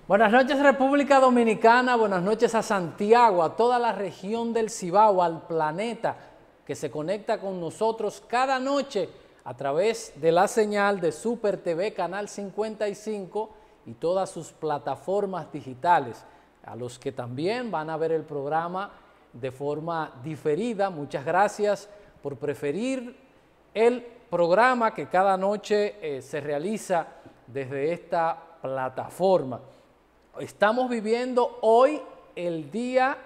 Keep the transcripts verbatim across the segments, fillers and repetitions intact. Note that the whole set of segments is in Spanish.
Buenas noches República Dominicana, buenas noches a Santiago, a toda la región del Cibao, al planeta que se conecta con nosotros cada noche a través de la señal de Super T V Canal cincuenta y cinco y todas sus plataformas digitales, a los que también van a ver el programa de forma diferida. Muchas gracias por preferir el programa que cada noche eh, se realiza desde esta plataforma. Estamos viviendo hoy el día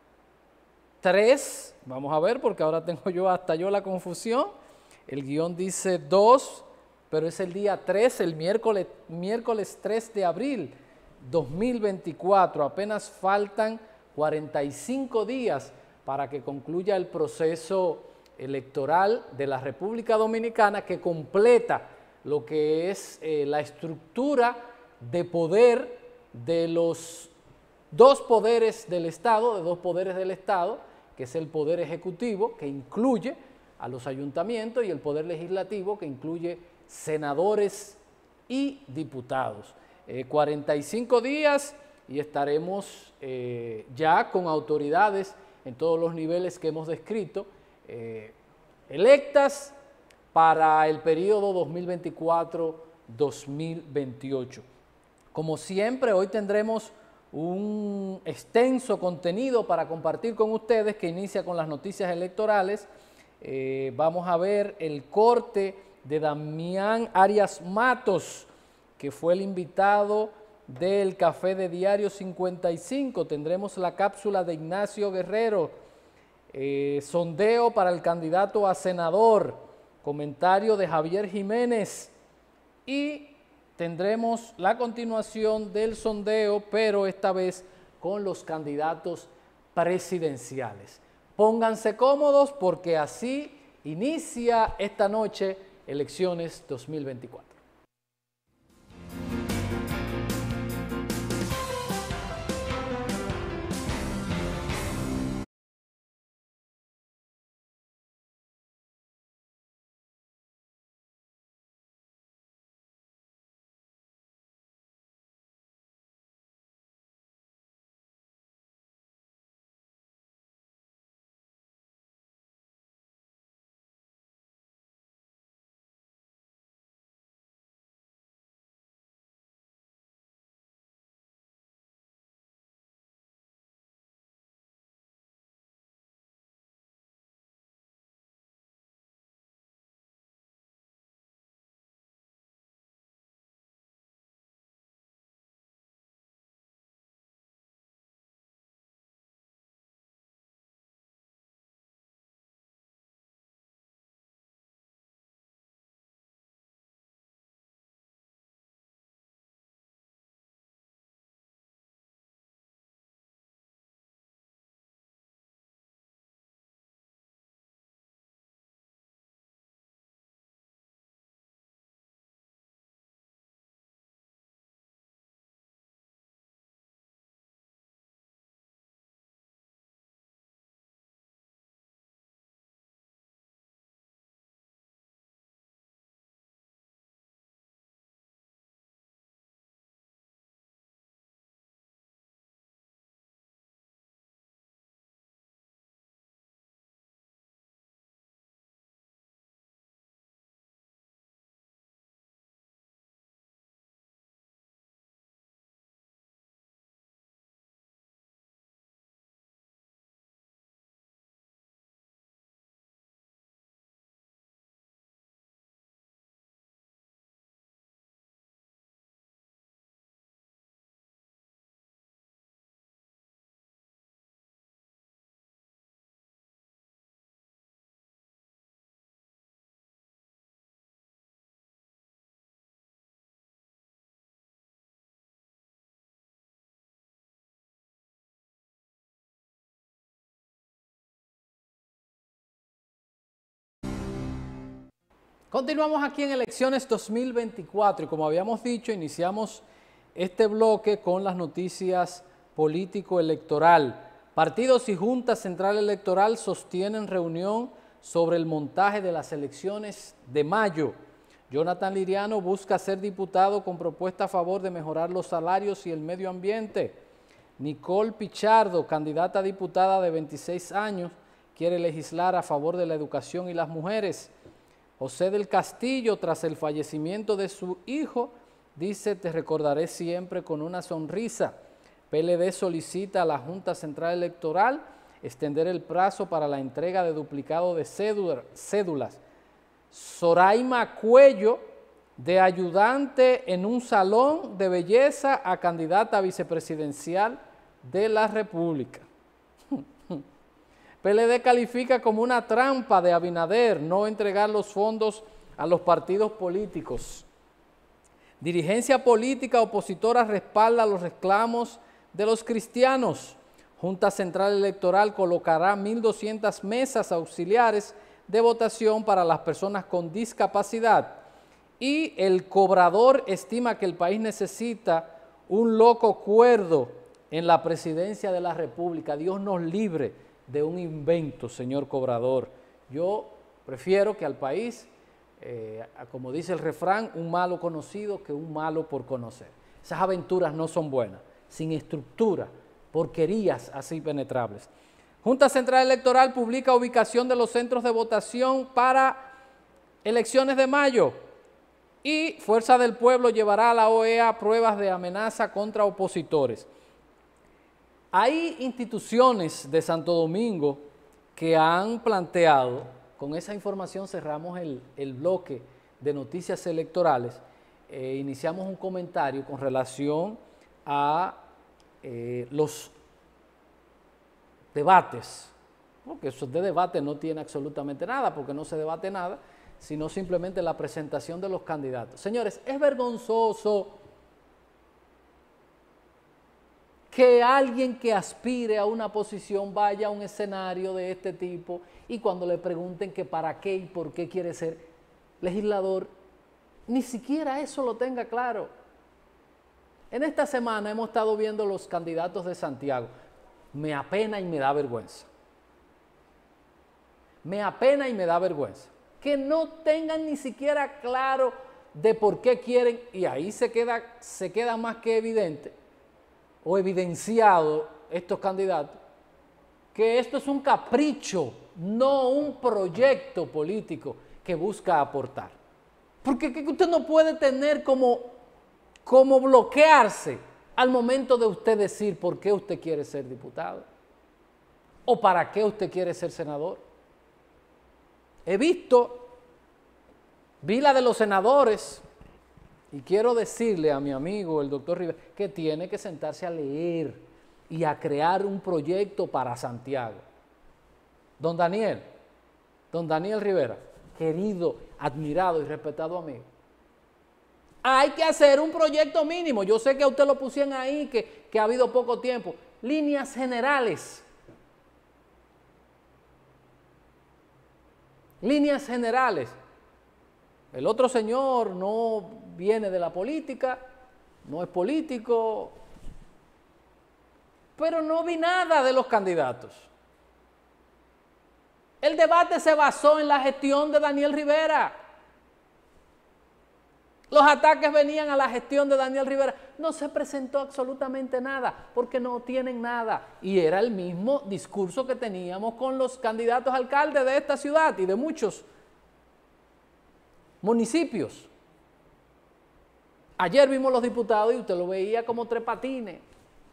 tres, vamos a ver porque ahora tengo yo hasta yo la confusión, el guión dice dos, pero es el día tres, el miércoles, miércoles tres de abril dos mil veinticuatro, apenas faltan cuarenta y cinco días para que concluya el proceso electoral de la República Dominicana que completa lo que es eh, la estructura de poder de los dos poderes del Estado, de dos poderes del Estado, que es el poder ejecutivo, que incluye a los ayuntamientos, y el poder legislativo, que incluye senadores y diputados. Eh, cuarenta y cinco días y estaremos eh, ya con autoridades en todos los niveles que hemos descrito, eh, electas para el periodo dos mil veinticuatro dos mil veintiocho. Como siempre, hoy tendremos un extenso contenido para compartir con ustedes que inicia con las noticias electorales. Eh, vamos a ver el corte de Damián Arias Matos, que fue el invitado del Café de Diario cincuenta y cinco. Tendremos la cápsula de Ignacio Guerrero, eh, sondeo para el candidato a senador, comentario de Javier Jiménez y tendremos la continuación del sondeo, pero esta vez con los candidatos presidenciales. Pónganse cómodos porque así inicia esta noche Elecciones dos mil veinticuatro. Continuamos aquí en Elecciones dos mil veinticuatro y como habíamos dicho, iniciamos este bloque con las noticias político-electoral. Partidos y Junta Central Electoral sostienen reunión sobre el montaje de las elecciones de mayo. Jonathan Liriano busca ser diputado con propuesta a favor de mejorar los salarios y el medio ambiente. Nicole Pichardo, candidata a diputada de veintiséis años, quiere legislar a favor de la educación y las mujeres. José del Castillo, tras el fallecimiento de su hijo, dice: te recordaré siempre con una sonrisa. P L D solicita a la Junta Central Electoral extender el plazo para la entrega de duplicado de cédulas. Soraima Cuello, de ayudante en un salón de belleza a candidata a vicepresidencial de la República. P L D califica como una trampa de Abinader no entregar los fondos a los partidos políticos. Dirigencia política opositora respalda los reclamos de los cristianos. Junta Central Electoral colocará mil doscientas mesas auxiliares de votación para las personas con discapacidad. Y el Cobrador estima que el país necesita un loco cuerdo en la presidencia de la República. Dios nos libre de un invento, señor Cobrador. Yo prefiero que al país, eh, como dice el refrán, un malo conocido que un malo por conocer. Esas aventuras no son buenas, sin estructura, porquerías así penetrables. Junta Central Electoral publica ubicación de los centros de votación para elecciones de mayo. Y Fuerza del Pueblo llevará a la O E A pruebas de amenaza contra opositores. Hay instituciones de Santo Domingo que han planteado, con esa información cerramos el, el bloque de noticias electorales, eh, iniciamos un comentario con relación a eh, los debates, porque eso de debate no tiene absolutamente nada, porque no se debate nada, sino simplemente la presentación de los candidatos. Señores, es vergonzoso que alguien que aspire a una posición vaya a un escenario de este tipo y cuando le pregunten que para qué y por qué quiere ser legislador, ni siquiera eso lo tenga claro. En esta semana hemos estado viendo los candidatos de Santiago. Me apena y me da vergüenza. Me apena y me da vergüenza. Que no tengan ni siquiera claro de por qué quieren, y ahí se queda, se queda más que evidente, o evidenciado estos candidatos, que esto es un capricho, no un proyecto político que busca aportar. Porque que usted no puede tener como, como bloquearse al momento de usted decir por qué usted quiere ser diputado o para qué usted quiere ser senador. He visto, vi la de los senadores, y quiero decirle a mi amigo, el doctor Rivera, que tiene que sentarse a leer y a crear un proyecto para Santiago. Don Daniel, don Daniel Rivera, querido, admirado y respetado amigo, hay que hacer un proyecto mínimo. Yo sé que a usted lo pusieron ahí, que, que ha habido poco tiempo. Líneas generales. Líneas generales. El otro señor no viene de la política, no es político, pero no vi nada de los candidatos. El debate se basó en la gestión de Daniel Rivera. Los ataques venían a la gestión de Daniel Rivera. No se presentó absolutamente nada, porque no tienen nada. Y era el mismo discurso que teníamos con los candidatos a alcalde de esta ciudad y de muchos municipios. Ayer vimos los diputados y usted lo veía como tres patines.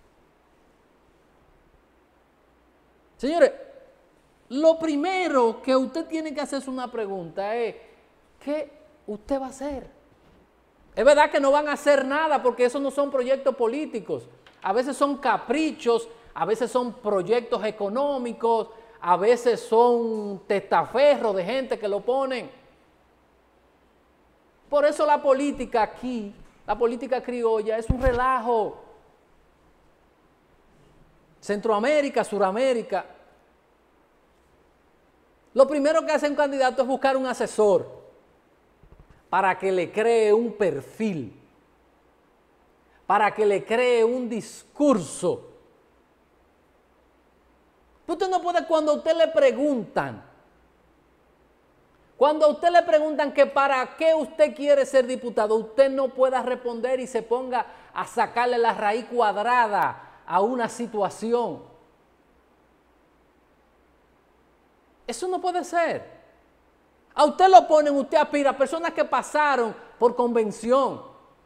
Señores, lo primero que usted tiene que hacerse una pregunta es, ¿qué usted va a hacer? Es verdad que no van a hacer nada porque esos no son proyectos políticos. A veces son caprichos, a veces son proyectos económicos, a veces son testaferros de gente que lo ponen. Por eso la política aquí, la política criolla, es un relajo. Centroamérica, Suramérica. Lo primero que hace un candidato es buscar un asesor para que le cree un perfil, para que le cree un discurso. Usted no puede, cuando a usted le preguntan Cuando a usted le preguntan que para qué usted quiere ser diputado, usted no pueda responder y se ponga a sacarle la raíz cuadrada a una situación. Eso no puede ser. A usted lo ponen, usted aspira a personas que pasaron por convención,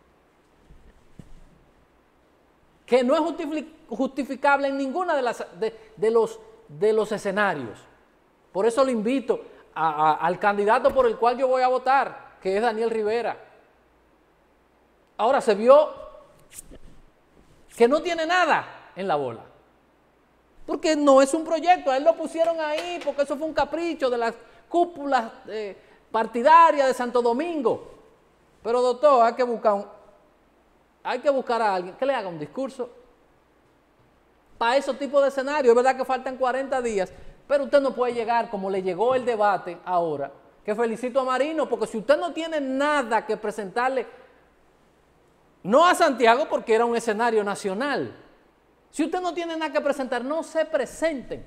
que no es justificable en ninguna de, las, de, de, los, de los escenarios. Por eso lo invito a, a, al candidato por el cual yo voy a votar, que es Daniel Rivera. Ahora se vio que no tiene nada en la bola, porque no es un proyecto, a él lo pusieron ahí porque eso fue un capricho de las cúpulas eh, partidarias de Santo Domingo. Pero doctor, hay que buscar un, hay que buscar a alguien que le haga un discurso para esos tipos de escenarios. Es verdad que faltan cuarenta días, pero usted no puede llegar como le llegó el debate ahora, que felicito a Marino, porque si usted no tiene nada que presentarle, no a Santiago porque era un escenario nacional, si usted no tiene nada que presentar, no se presenten.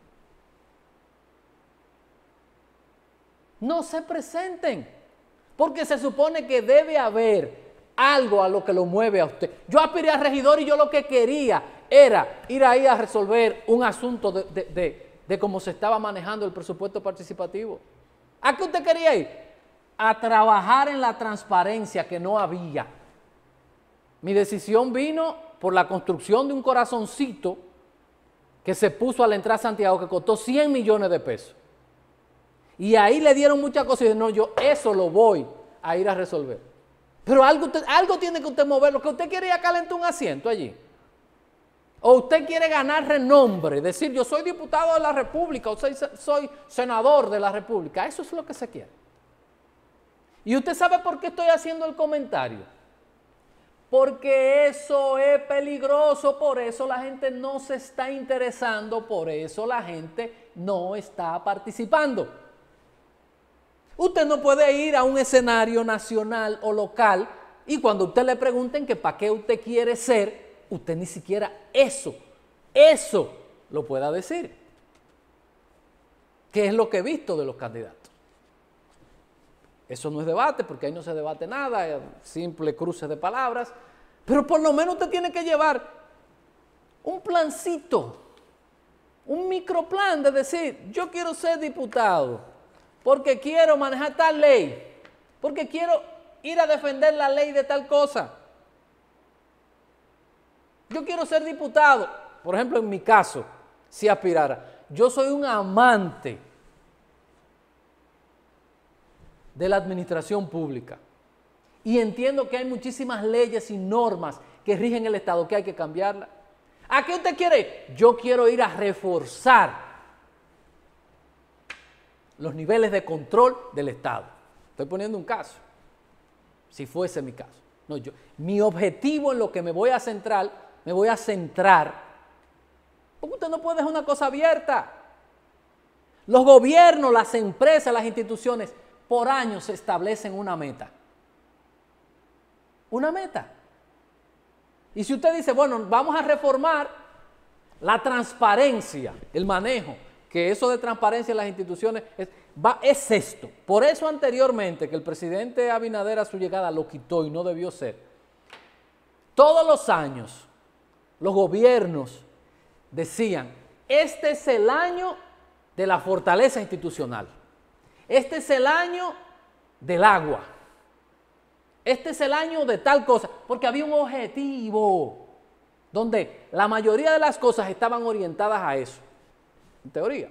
No se presenten, porque se supone que debe haber algo a lo que lo mueve a usted. Yo aspiré a regidor y yo lo que quería era ir ahí a resolver un asunto de, de, de, de cómo se estaba manejando el presupuesto participativo. ¿A qué usted quería ir? A trabajar en la transparencia que no había. Mi decisión vino por la construcción de un corazoncito que se puso a la entrada a Santiago que costó cien millones de pesos. Y ahí le dieron muchas cosas y dije, no, yo eso lo voy a ir a resolver. Pero algo, usted, algo tiene que usted mover, lo que usted quiere ir a calentar un asiento allí. O usted quiere ganar renombre, decir yo soy diputado de la República o soy, soy senador de la República. Eso es lo que se quiere. Y usted sabe por qué estoy haciendo el comentario. Porque eso es peligroso, por eso la gente no se está interesando, por eso la gente no está participando. Usted no puede ir a un escenario nacional o local y cuando usted le pregunten que para qué usted quiere ser, usted ni siquiera eso, eso lo pueda decir. ¿Qué es lo que he visto de los candidatos? Eso no es debate, porque ahí no se debate nada, es simple cruce de palabras, pero por lo menos usted tiene que llevar un plancito, un microplan de decir, yo quiero ser diputado, porque quiero manejar tal ley, porque quiero ir a defender la ley de tal cosa. Yo quiero ser diputado, por ejemplo, en mi caso, si aspirara, yo soy un amante de la administración pública y entiendo que hay muchísimas leyes y normas que rigen el Estado que hay que cambiarlas. ¿A qué usted quiere? Yo quiero ir a reforzar los niveles de control del Estado. Estoy poniendo un caso, si fuese mi caso. No, yo, mi objetivo en lo que me voy a centrar, me voy a centrar, porque usted no puede dejar una cosa abierta. Los gobiernos, las empresas, las instituciones, por años se establecen una meta. Una meta. Y si usted dice, bueno, vamos a reformar la transparencia, el manejo, que eso de transparencia en las instituciones es, va, es esto. Por eso anteriormente, que el presidente Abinader a su llegada lo quitó y no debió ser, todos los años los gobiernos decían, este es el año de la fortaleza institucional, este es el año del agua, este es el año de tal cosa, porque había un objetivo donde la mayoría de las cosas estaban orientadas a eso. En teoría.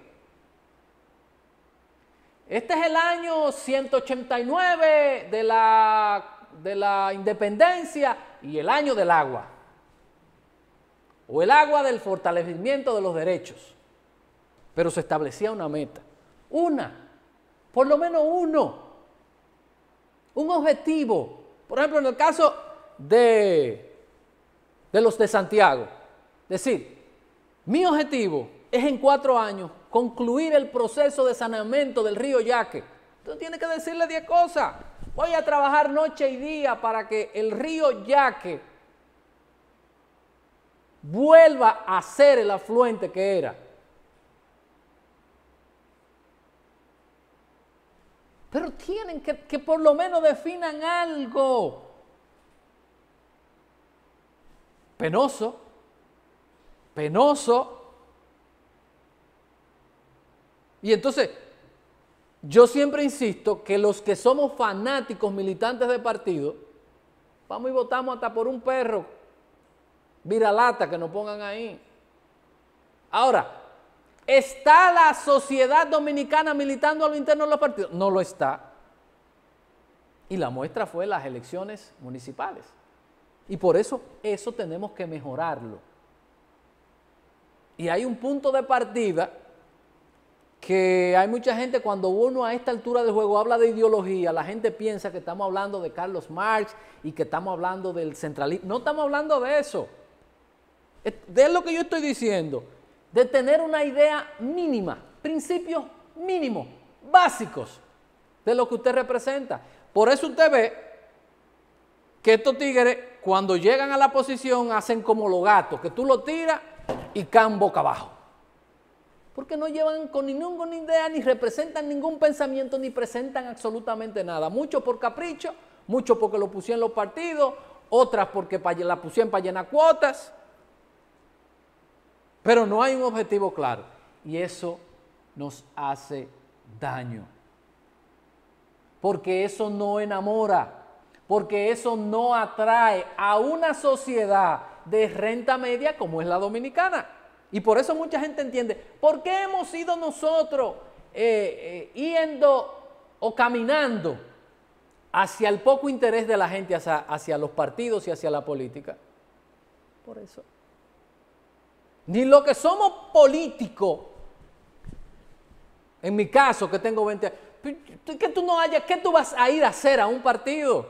Este es el año ciento ochenta y nueve de la, de la independencia y el año del agua. O el agua del fortalecimiento de los derechos. Pero se establecía una meta. Una. Por lo menos uno. Un objetivo. Por ejemplo, en el caso de, de los de Santiago. Es decir, mi objetivo es en cuatro años concluir el proceso de saneamiento del río Yaque. Usted tiene que decirle diez cosas. Voy a trabajar noche y día para que el río Yaque vuelva a ser el afluente que era. Pero tienen que, que por lo menos definan algo. Penoso, penoso. Y entonces, yo siempre insisto que los que somos fanáticos militantes de partido, vamos y votamos hasta por un perro viralata que nos pongan ahí. Ahora, ¿está la sociedad dominicana militando a lo interno de los partidos? No lo está. Y la muestra fue las elecciones municipales. Y por eso, eso tenemos que mejorarlo. Y hay un punto de partida que hay mucha gente, cuando uno a esta altura del juego habla de ideología, la gente piensa que estamos hablando de Carlos Marx y que estamos hablando del centralismo. No estamos hablando de eso. De lo que yo estoy diciendo, de tener una idea mínima, principios mínimos, básicos de lo que usted representa. Por eso usted ve que estos tigres, cuando llegan a la posición, hacen como los gatos, que tú los tiras y caen boca abajo. Porque no llevan con ninguna idea, ni representan ningún pensamiento, ni presentan absolutamente nada. Muchos por capricho, muchos porque lo pusieron en los partidos, otras porque la pusieron para llenar cuotas. Pero no hay un objetivo claro. Y eso nos hace daño. Porque eso no enamora. Porque eso no atrae a una sociedad de renta media como es la dominicana. Y por eso mucha gente entiende, ¿por qué hemos ido nosotros eh, eh, yendo o caminando hacia el poco interés de la gente, hacia, hacia los partidos y hacia la política? Por eso. Ni lo que somos políticos, en mi caso que tengo veinte años, ¿qué tú no hayas, qué tú vas a ir a hacer a un partido?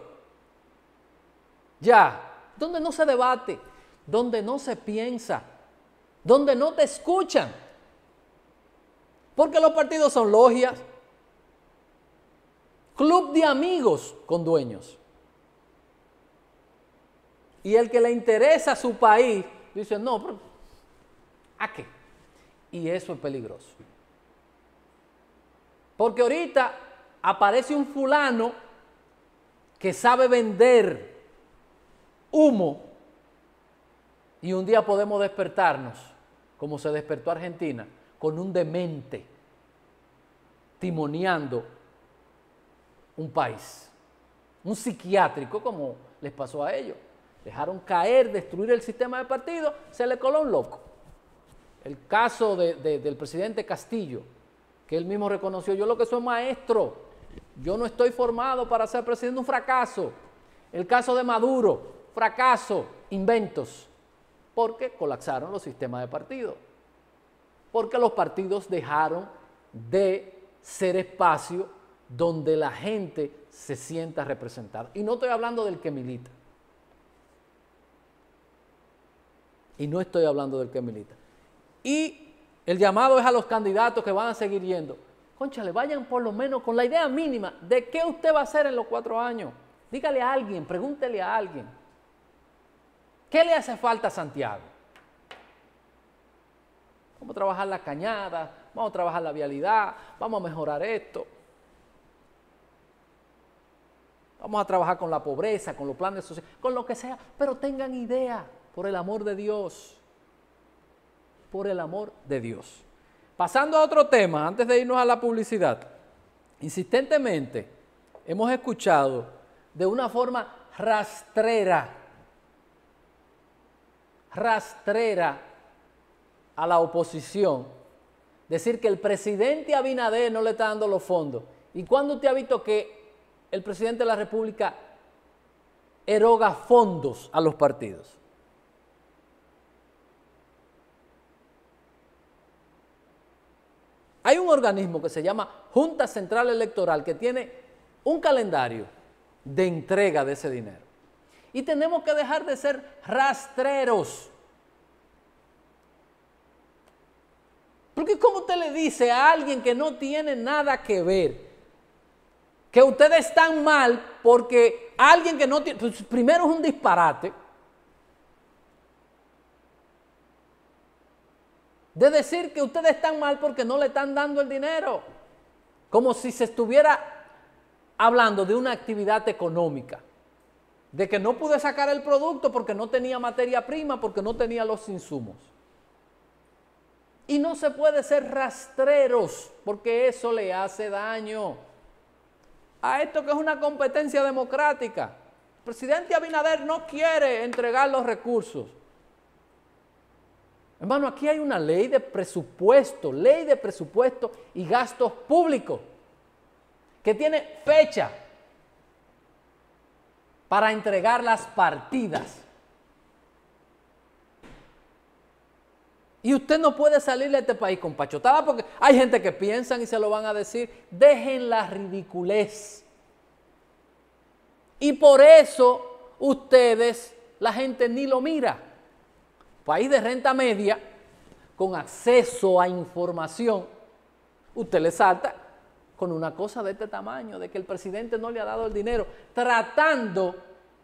Ya, donde no se debate, donde no se piensa, donde no te escuchan. Porque los partidos son logias, club de amigos con dueños. Y el que le interesa a su país, dice, no, pero ¿a qué? Y eso es peligroso. Porque ahorita aparece un fulano que sabe vender humo y un día podemos despertarnos, como se despertó Argentina, con un demente timoneando un país, un psiquiátrico como les pasó a ellos. Dejaron caer, destruir el sistema de partido, se le coló un loco. El caso de, de, del presidente Castillo, que él mismo reconoció, yo lo que soy maestro, yo no estoy formado para ser presidente, un fracaso. El caso de Maduro, fracaso, inventos, porque colapsaron los sistemas de partido, porque los partidos dejaron de ser espacio donde la gente se sienta representada. Y no estoy hablando del que milita. Y no estoy hablando del que milita. Y el llamado es a los candidatos que van a seguir yendo. Cónchale, vayan por lo menos con la idea mínima de qué usted va a hacer en los cuatro años. Dígale a alguien, pregúntele a alguien. ¿Qué le hace falta a Santiago? Vamos a trabajar la cañada, vamos a trabajar la vialidad, vamos a mejorar esto. Vamos a trabajar con la pobreza, con los planes sociales, con lo que sea, pero tengan idea, por el amor de Dios. Por el amor de Dios. Pasando a otro tema, antes de irnos a la publicidad, insistentemente hemos escuchado de una forma rastrera, rastrera a la oposición, decir que el presidente Abinader no le está dando los fondos. ¿Y cuándo usted ha visto que el presidente de la República eroga fondos a los partidos? Hay un organismo que se llama Junta Central Electoral que tiene un calendario de entrega de ese dinero. Y tenemos que dejar de ser rastreros. Porque ¿cómo usted le dice a alguien que no tiene nada que ver que ustedes están mal porque alguien que no tiene, pues primero es un disparate, de decir que ustedes están mal porque no le están dando el dinero, como si se estuviera hablando de una actividad económica, de que no pude sacar el producto porque no tenía materia prima, porque no tenía los insumos. Y no se puede ser rastreros, porque eso le hace daño a esto que es una competencia democrática. El presidente Abinader no quiere entregar los recursos. Hermano, aquí hay una ley de presupuesto, ley de presupuesto y gastos públicos, que tiene fecha para entregar las partidas. Y usted no puede salir de este país con pachotada, porque hay gente que piensan y se lo van a decir. Dejen la ridiculez. Y por eso ustedes, la gente ni lo mira. País de renta media, con acceso a información, usted le salta con una cosa de este tamaño, de que el presidente no le ha dado el dinero, tratando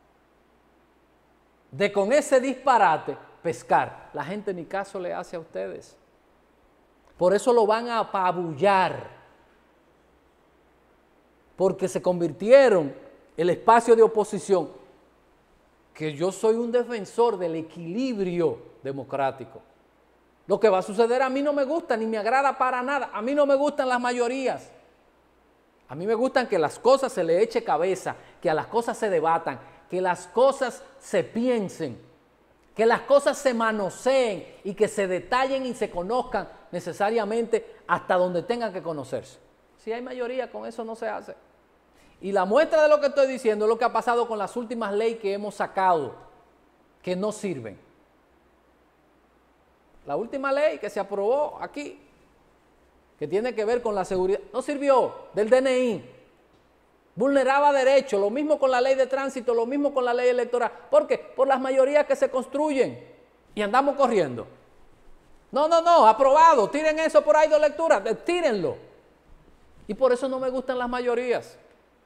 de con ese disparate pescar. La gente ni caso le hace a ustedes. Por eso lo van a apabullar, porque se convirtieron el espacio de oposición, que yo soy un defensor del equilibrio democrático. Lo que va a suceder a mí no me gusta, ni me agrada para nada. A mí no me gustan las mayorías. A mí me gustan que las cosas se le eche cabeza, que a las cosas se debatan, que las cosas se piensen, que las cosas se manoseen y que se detallen y se conozcan necesariamente hasta donde tengan que conocerse. Si hay mayoría, con eso no se hace. Y la muestra de lo que estoy diciendo es lo que ha pasado con las últimas leyes que hemos sacado, que no sirven. La última ley que se aprobó aquí, que tiene que ver con la seguridad, no sirvió, del D N I. Vulneraba derechos, lo mismo con la ley de tránsito, lo mismo con la ley electoral. ¿Por qué? Por las mayorías que se construyen y andamos corriendo. No, no, no, aprobado, tiren eso por ahí de lectura, tírenlo. Y por eso no me gustan las mayorías.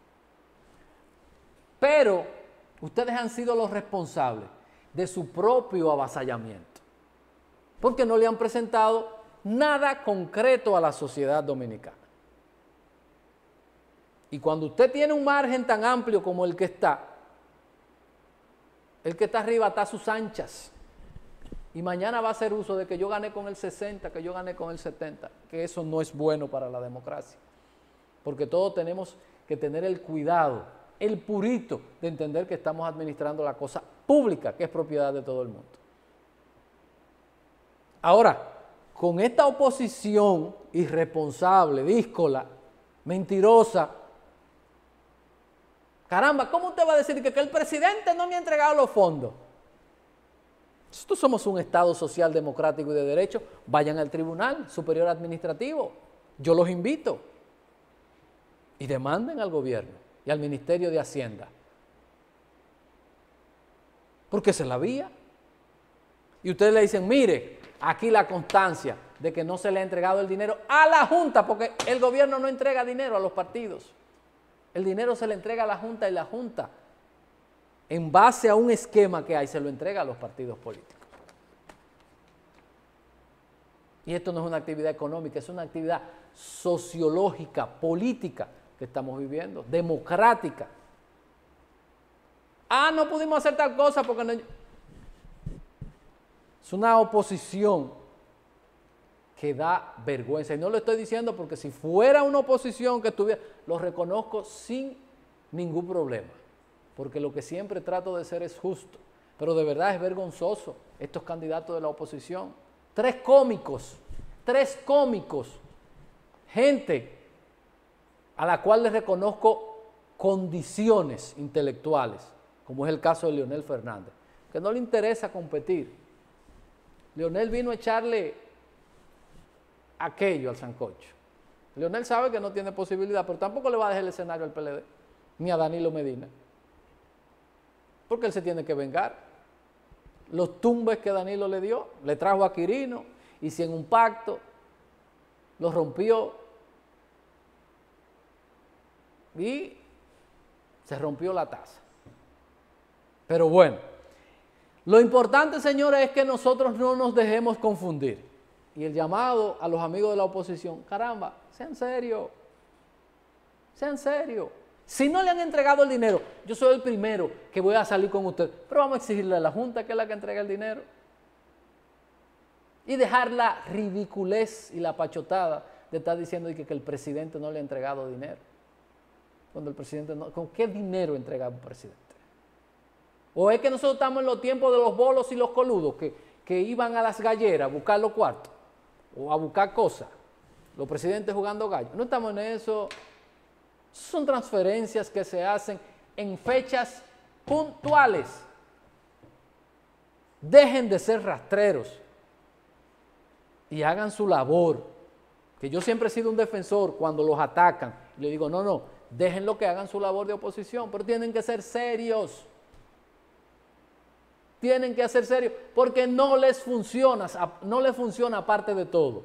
Pero ustedes han sido los responsables de su propio avasallamiento, porque no le han presentado nada concreto a la sociedad dominicana. Y cuando usted tiene un margen tan amplio como el que está, el que está arriba está a sus anchas. Y mañana va a hacer uso de que yo gané con el sesenta, que yo gané con el setenta, que eso no es bueno para la democracia. Porque todos tenemos que tener el cuidado, el purito de entender que estamos administrando la cosa pública, que es propiedad de todo el mundo. Ahora, con esta oposición irresponsable, díscola, mentirosa, caramba, ¿cómo usted va a decir que, que el presidente no me ha entregado los fondos? Nosotros somos un Estado social, democrático y de derecho. Vayan al Tribunal Superior Administrativo. Yo los invito. Y demanden al gobierno y al Ministerio de Hacienda. Porque esa es la vía. Y ustedes le dicen, mire, aquí la constancia de que no se le ha entregado el dinero a la Junta, porque el gobierno no entrega dinero a los partidos. El dinero se le entrega a la Junta y la Junta, en base a un esquema que hay, se lo entrega a los partidos políticos. Y esto no es una actividad económica, es una actividad sociológica, política que estamos viviendo, democrática. Ah, no pudimos hacer tal cosa porque no... Es una oposición que da vergüenza. Y no lo estoy diciendo porque si fuera una oposición que estuviera, lo reconozco sin ningún problema. Porque lo que siempre trato de ser es justo. Pero de verdad es vergonzoso estos candidatos de la oposición. Tres cómicos, tres cómicos, gente a la cual les reconozco condiciones intelectuales, como es el caso de Leonel Fernández, que no le interesa competir. Leonel vino a echarle aquello al sancocho. Leonel sabe que no tiene posibilidad, pero tampoco le va a dejar el escenario al P L D, ni a Danilo Medina, porque él se tiene que vengar. Los tumbes que Danilo le dio, le trajo a Quirino, y si en un pacto lo rompió, y se rompió la taza. Pero bueno, lo importante, señores, es que nosotros no nos dejemos confundir. Y el llamado a los amigos de la oposición, caramba, sean serios, sean serios. Si no le han entregado el dinero, yo soy el primero que voy a salir con usted. Pero vamos a exigirle a la Junta que es la que entrega el dinero. Y dejar la ridiculez y la pachotada de estar diciendo que, que el presidente no le ha entregado dinero. Cuando el presidente no... ¿Con qué dinero entrega un presidente? ¿O es que nosotros estamos en los tiempos de los bolos y los coludos que, que iban a las galleras a buscar los cuartos o a buscar cosas? Los presidentes jugando gallo. No estamos en eso. Son transferencias que se hacen en fechas puntuales. Dejen de ser rastreros y hagan su labor. Que yo siempre he sido un defensor cuando los atacan. Le digo, no, no, déjenlo que hagan su labor de oposición, pero tienen que ser serios. Tienen que ser serios porque no les funciona, no les funciona aparte de todo.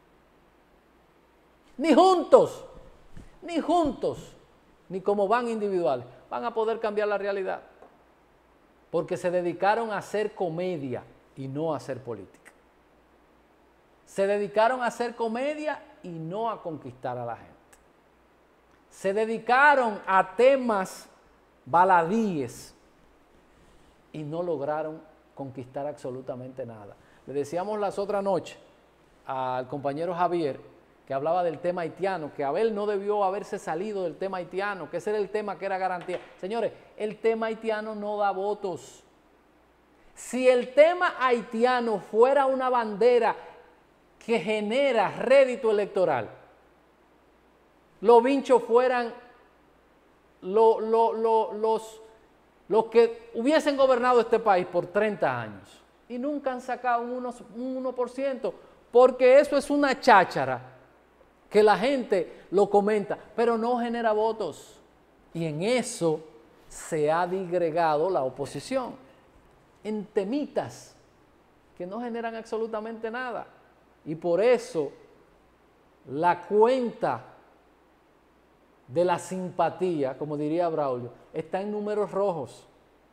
Ni juntos, ni juntos, ni como van individuales, van a poder cambiar la realidad. Porque se dedicaron a hacer comedia y no a hacer política. Se dedicaron a hacer comedia y no a conquistar a la gente. Se dedicaron a temas baladíes y no lograron conquistar absolutamente nada. Le decíamos las otras noches al compañero Javier, que hablaba del tema haitiano, que Abel no debió haberse salido del tema haitiano, que ese era el tema que era garantía. Señores, el tema haitiano no da votos. Si el tema haitiano fuera una bandera que genera rédito electoral, los vinchos fueran lo, lo, lo, los, los que hubiesen gobernado este país por treinta años y nunca han sacado un uno por ciento, porque eso es una cháchara que la gente lo comenta, pero no genera votos. Y en eso se ha digregado la oposición, en temitas que no generan absolutamente nada. Y por eso la cuenta de la simpatía, como diría Braulio, está en números rojos.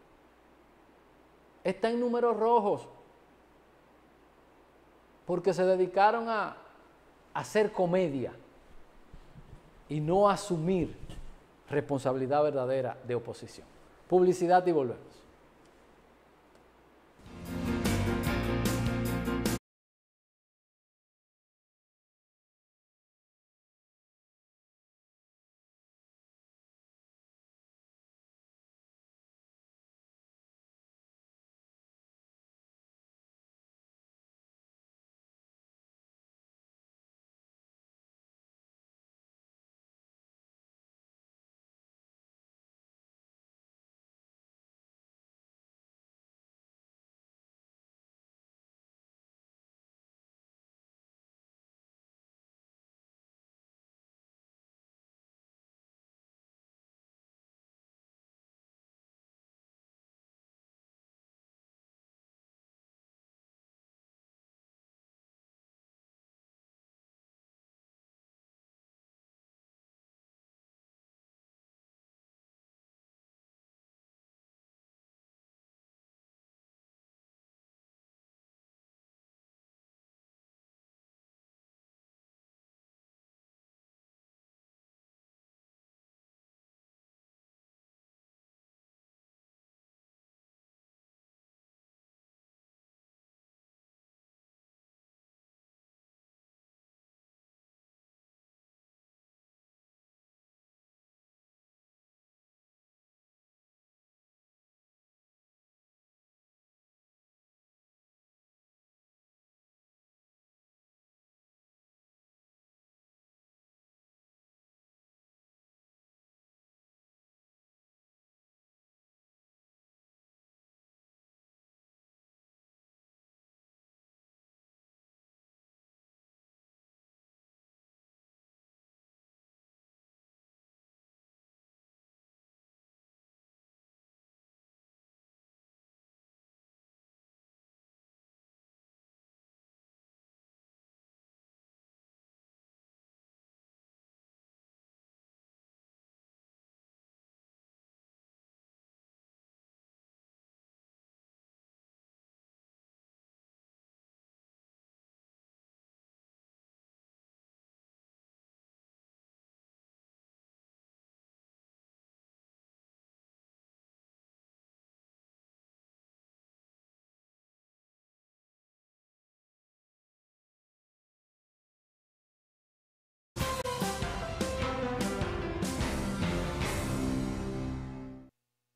Está en números rojos. Porque se dedicaron a hacer comedia y no a asumir responsabilidad verdadera de oposición. Publicidad y volvemos.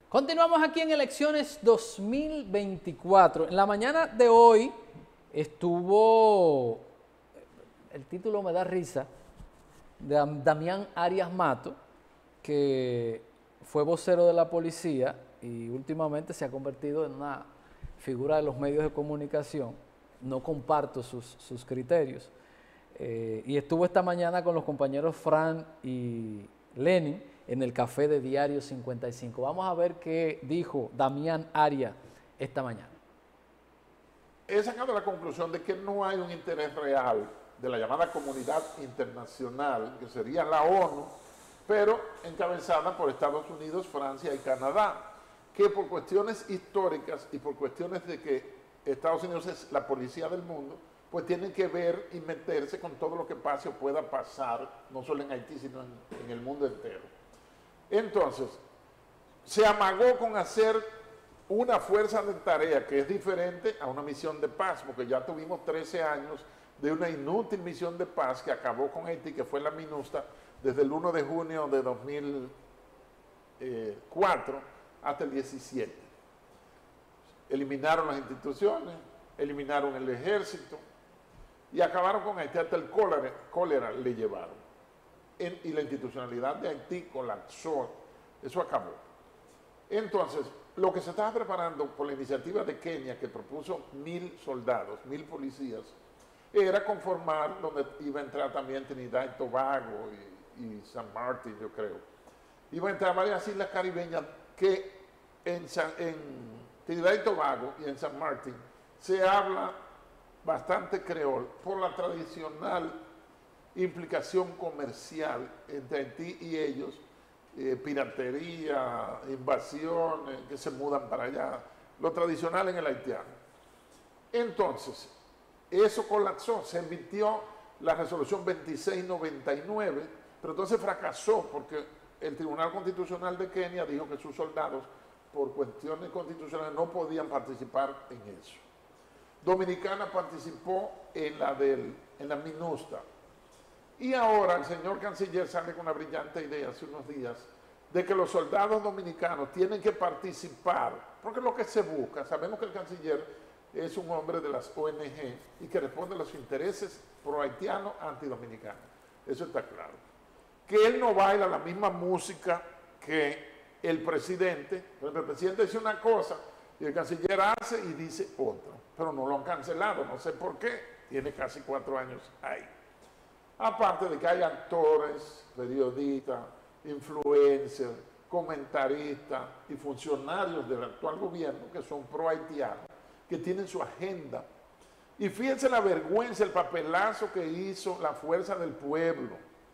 Continuamos aquí en Elecciones dos mil veinticuatro. En la mañana de hoy estuvo, el título me da risa, de Damián Arias Mato, que fue vocero de la policía y últimamente se ha convertido en una figura de los medios de comunicación. No comparto sus, sus criterios. Eh, y estuvo esta mañana con los compañeros Fran y Lenin en el café de Diario cincuenta y cinco. Vamos a ver qué dijo Damián Arias esta mañana. He sacado la conclusión de que no hay un interés real de la llamada comunidad internacional, que sería la ONU, pero encabezada por Estados Unidos, Francia y Canadá, que por cuestiones históricas y por cuestiones de que Estados Unidos es la policía del mundo, pues tienen que ver y meterse con todo lo que pase o pueda pasar, no solo en Haití, sino en, en el mundo entero. Entonces, se amagó con hacer una fuerza de tarea que es diferente a una misión de paz, porque ya tuvimos trece años de una inútil misión de paz que acabó con Haití, que fue la MINUSTA, desde el primero de junio de dos mil cuatro hasta el diecisiete. Eliminaron las instituciones, eliminaron el ejército y acabaron con Haití, hasta el cólera, cólera le llevaron. En, y la institucionalidad de Haití colapsó, eso acabó. Entonces, lo que se estaba preparando por la iniciativa de Kenia, que propuso mil soldados, mil policías, era conformar donde iba a entrar también Trinidad y Tobago y, y San Martín, yo creo. Iba a entrar varias islas caribeñas que en, San, en Trinidad y Tobago y en San Martín se habla bastante creol por la tradicional implicación comercial entre Haití y ellos, eh, piratería, invasiones, que se mudan para allá, lo tradicional en el haitiano. Entonces, eso colapsó, se emitió la resolución veintiséis noventa y nueve, pero entonces fracasó porque el Tribunal Constitucional de Kenia dijo que sus soldados, por cuestiones constitucionales, no podían participar en eso. Dominicana participó en la, del, en la MINUSTA. Y ahora el señor canciller sale con una brillante idea hace unos días de que los soldados dominicanos tienen que participar, porque es lo que se busca. Sabemos que el canciller es un hombre de las O N G y que responde a los intereses pro-haitianos antidominicanos. Eso está claro. Que él no baila la misma música que el presidente. El presidente dice una cosa y el canciller hace y dice otra, pero no lo han cancelado, no sé por qué. Tiene casi cuatro años ahí. Aparte de que hay actores, periodistas, influencers, comentaristas y funcionarios del actual gobierno que son pro-haitianos, que tienen su agenda. Y fíjense la vergüenza, el papelazo que hizo la Fuerza del Pueblo.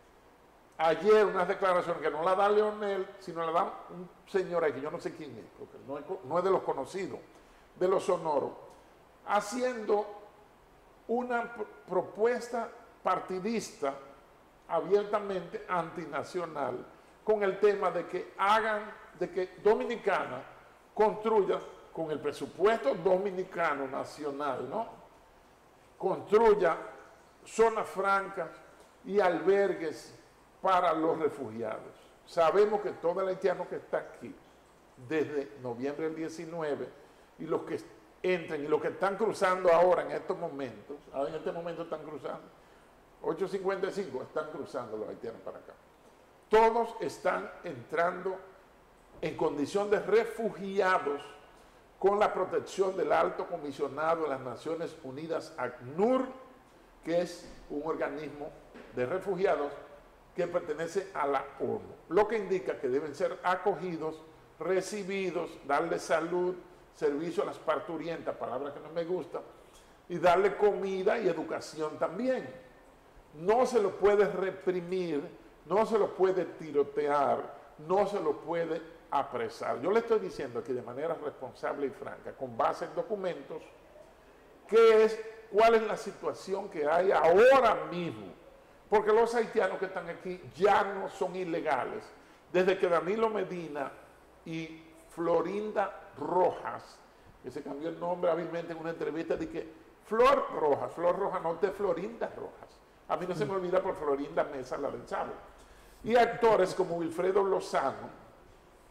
Ayer unas declaraciones que no la da Leonel, sino la da un señor ahí, que yo no sé quién es, porque no es, no es de los conocidos, de los sonoros, haciendo una propuesta partidista abiertamente antinacional con el tema de que hagan, de que Dominicana construya con el presupuesto dominicano nacional, ¿no? Construya zonas francas y albergues para los refugiados. Sabemos que todo el haitiano que está aquí desde noviembre del diecinueve y los que entren y los que están cruzando ahora en estos momentos, ahora en este momento están cruzando, ocho cincuenta y cinco están cruzando los haitianos para acá. Todos están entrando en condición de refugiados con la protección del Alto Comisionado de las Naciones Unidas, ACNUR, que es un organismo de refugiados que pertenece a la ONU, lo que indica que deben ser acogidos, recibidos, darle salud, servicio a las parturientas, palabra que no me gusta, y darle comida y educación también. No se lo puede reprimir, no se lo puede tirotear, no se lo puede apresar. Yo le estoy diciendo aquí de manera responsable y franca, con base en documentos, qué es, cuál es la situación que hay ahora mismo. Porque los haitianos que están aquí ya no son ilegales. Desde que Danilo Medina y Florinda Rojas, que se cambió el nombre hábilmente en una entrevista, de que Flor Rojas, Flor Rojas, no de Florinda Rojas. A mí no se me olvida por Florinda Mesa, la del Chavo. Y actores como Wilfredo Lozano,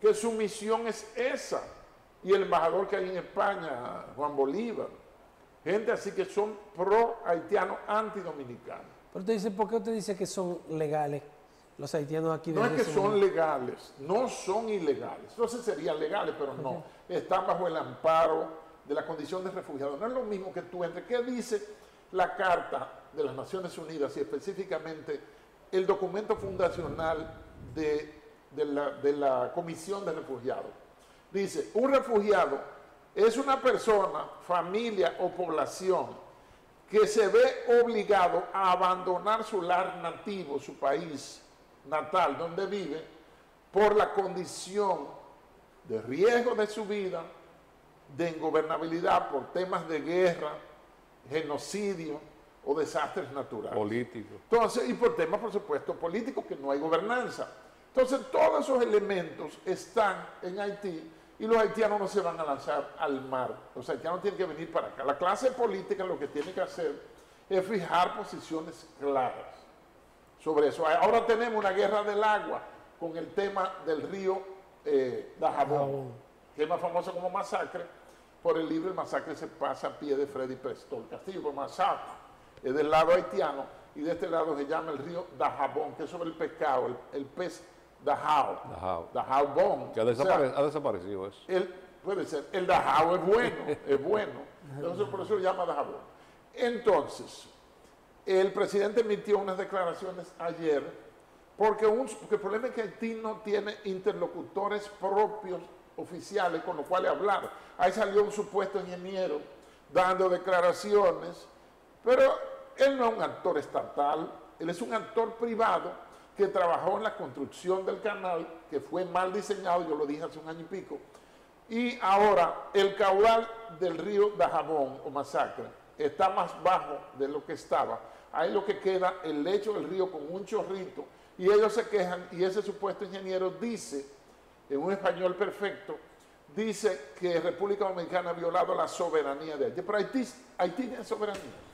que su misión es esa. Y el embajador que hay en España, Juan Bolívar, gente así que son pro-haitianos, antidominicanos. Pero usted dice, ¿por qué usted dice que son legales los haitianos aquí? No es desde que ese son momento? legales, no son ilegales. Entonces serían legales, pero no. Están bajo el amparo de la condición de refugiado. No es lo mismo que tú entres. ¿Qué dice la Carta de las Naciones Unidas y específicamente el documento fundacional de, de, la, de la Comisión de Refugiados? Dice, un refugiado es una persona, familia o población que se ve obligado a abandonar su lar nativo, su país natal, donde vive, por la condición de riesgo de su vida, de ingobernabilidad por temas de guerra, genocidio o desastres naturales. Político. Entonces, y por temas, por supuesto, políticos, que no hay gobernanza. Entonces, todos esos elementos están en Haití y los haitianos no se van a lanzar al mar. Los haitianos tienen que venir para acá. La clase política lo que tiene que hacer es fijar posiciones claras sobre eso. Ahora tenemos una guerra del agua con el tema del río eh, Dajabón, que es más famoso como masacre. Por el libro El masacre se pasa a pie de Freddy Prestol Castillo, por masacre. Es del lado haitiano y de este lado se llama el río Dajabón, que es sobre el pescado, el, el pez Dajao. Dajao. Dajabón. Que ha, desapare- o sea, ha desaparecido eso. El, puede ser, el Dajao es bueno, es bueno. Entonces por eso se llama Dajabón. Entonces, el presidente emitió unas declaraciones ayer, porque, un, porque el problema es que Haití no tiene interlocutores propios oficiales con los cuales hablar. Ahí salió un supuesto ingeniero dando declaraciones, pero él no es un actor estatal, él es un actor privado que trabajó en la construcción del canal, que fue mal diseñado, yo lo dije hace un año y pico, y ahora el caudal del río Dajabón o Masacre está más bajo de lo que estaba. Ahí lo que queda el lecho del río con un chorrito, y ellos se quejan, y ese supuesto ingeniero dice, en un español perfecto, dice que República Dominicana ha violado la soberanía de Haití. Pero Haití, Haití tiene soberanía.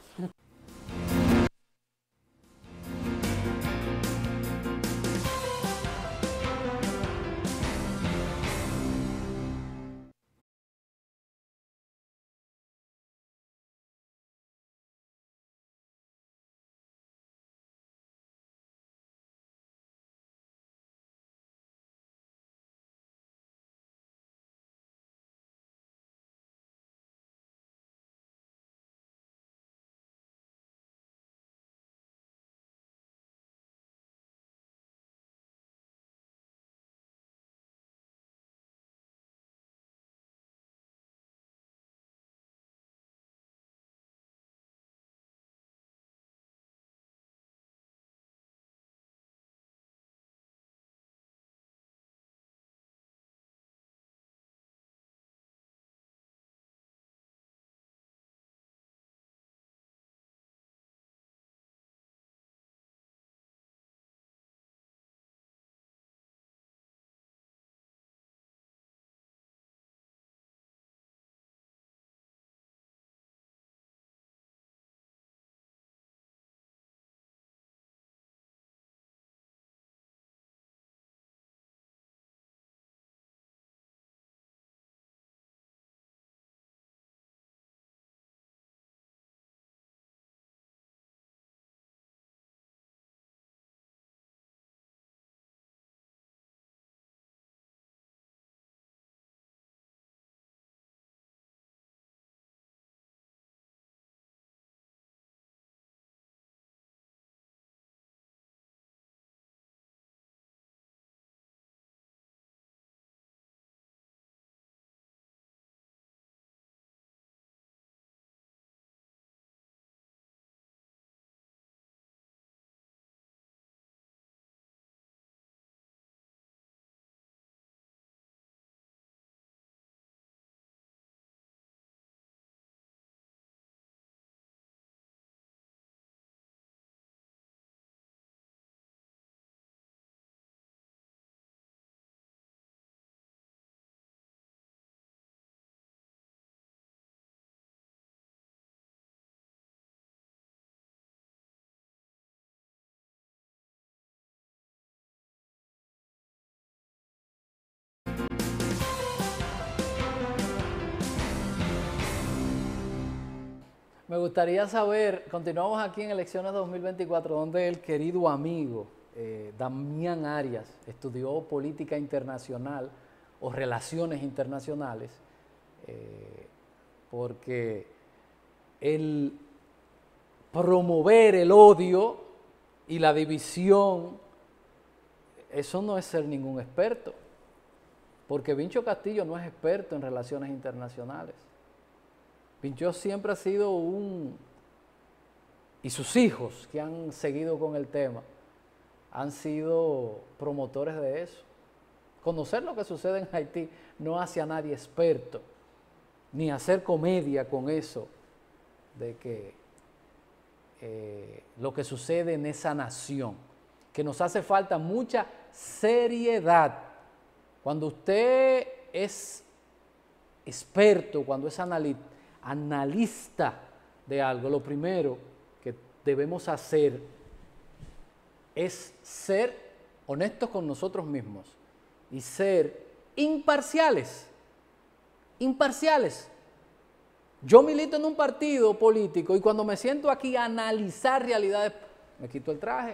Me gustaría saber, continuamos aquí en elecciones dos mil veinticuatro, donde el querido amigo eh, Damián Arias estudió política internacional o relaciones internacionales, eh, porque el promover el odio y la división, eso no es ser ningún experto, porque Vincho Castillo no es experto en relaciones internacionales. Vincho siempre ha sido un, y sus hijos que han seguido con el tema, han sido promotores de eso. Conocer lo que sucede en Haití no hace a nadie experto, ni hacer comedia con eso, de que eh, lo que sucede en esa nación, que nos hace falta mucha seriedad. Cuando usted es experto, cuando es analista, analista de algo, lo primero que debemos hacer es ser honestos con nosotros mismos y ser imparciales, imparciales. Yo milito en un partido político y cuando me siento aquí a analizar realidades, me quito el traje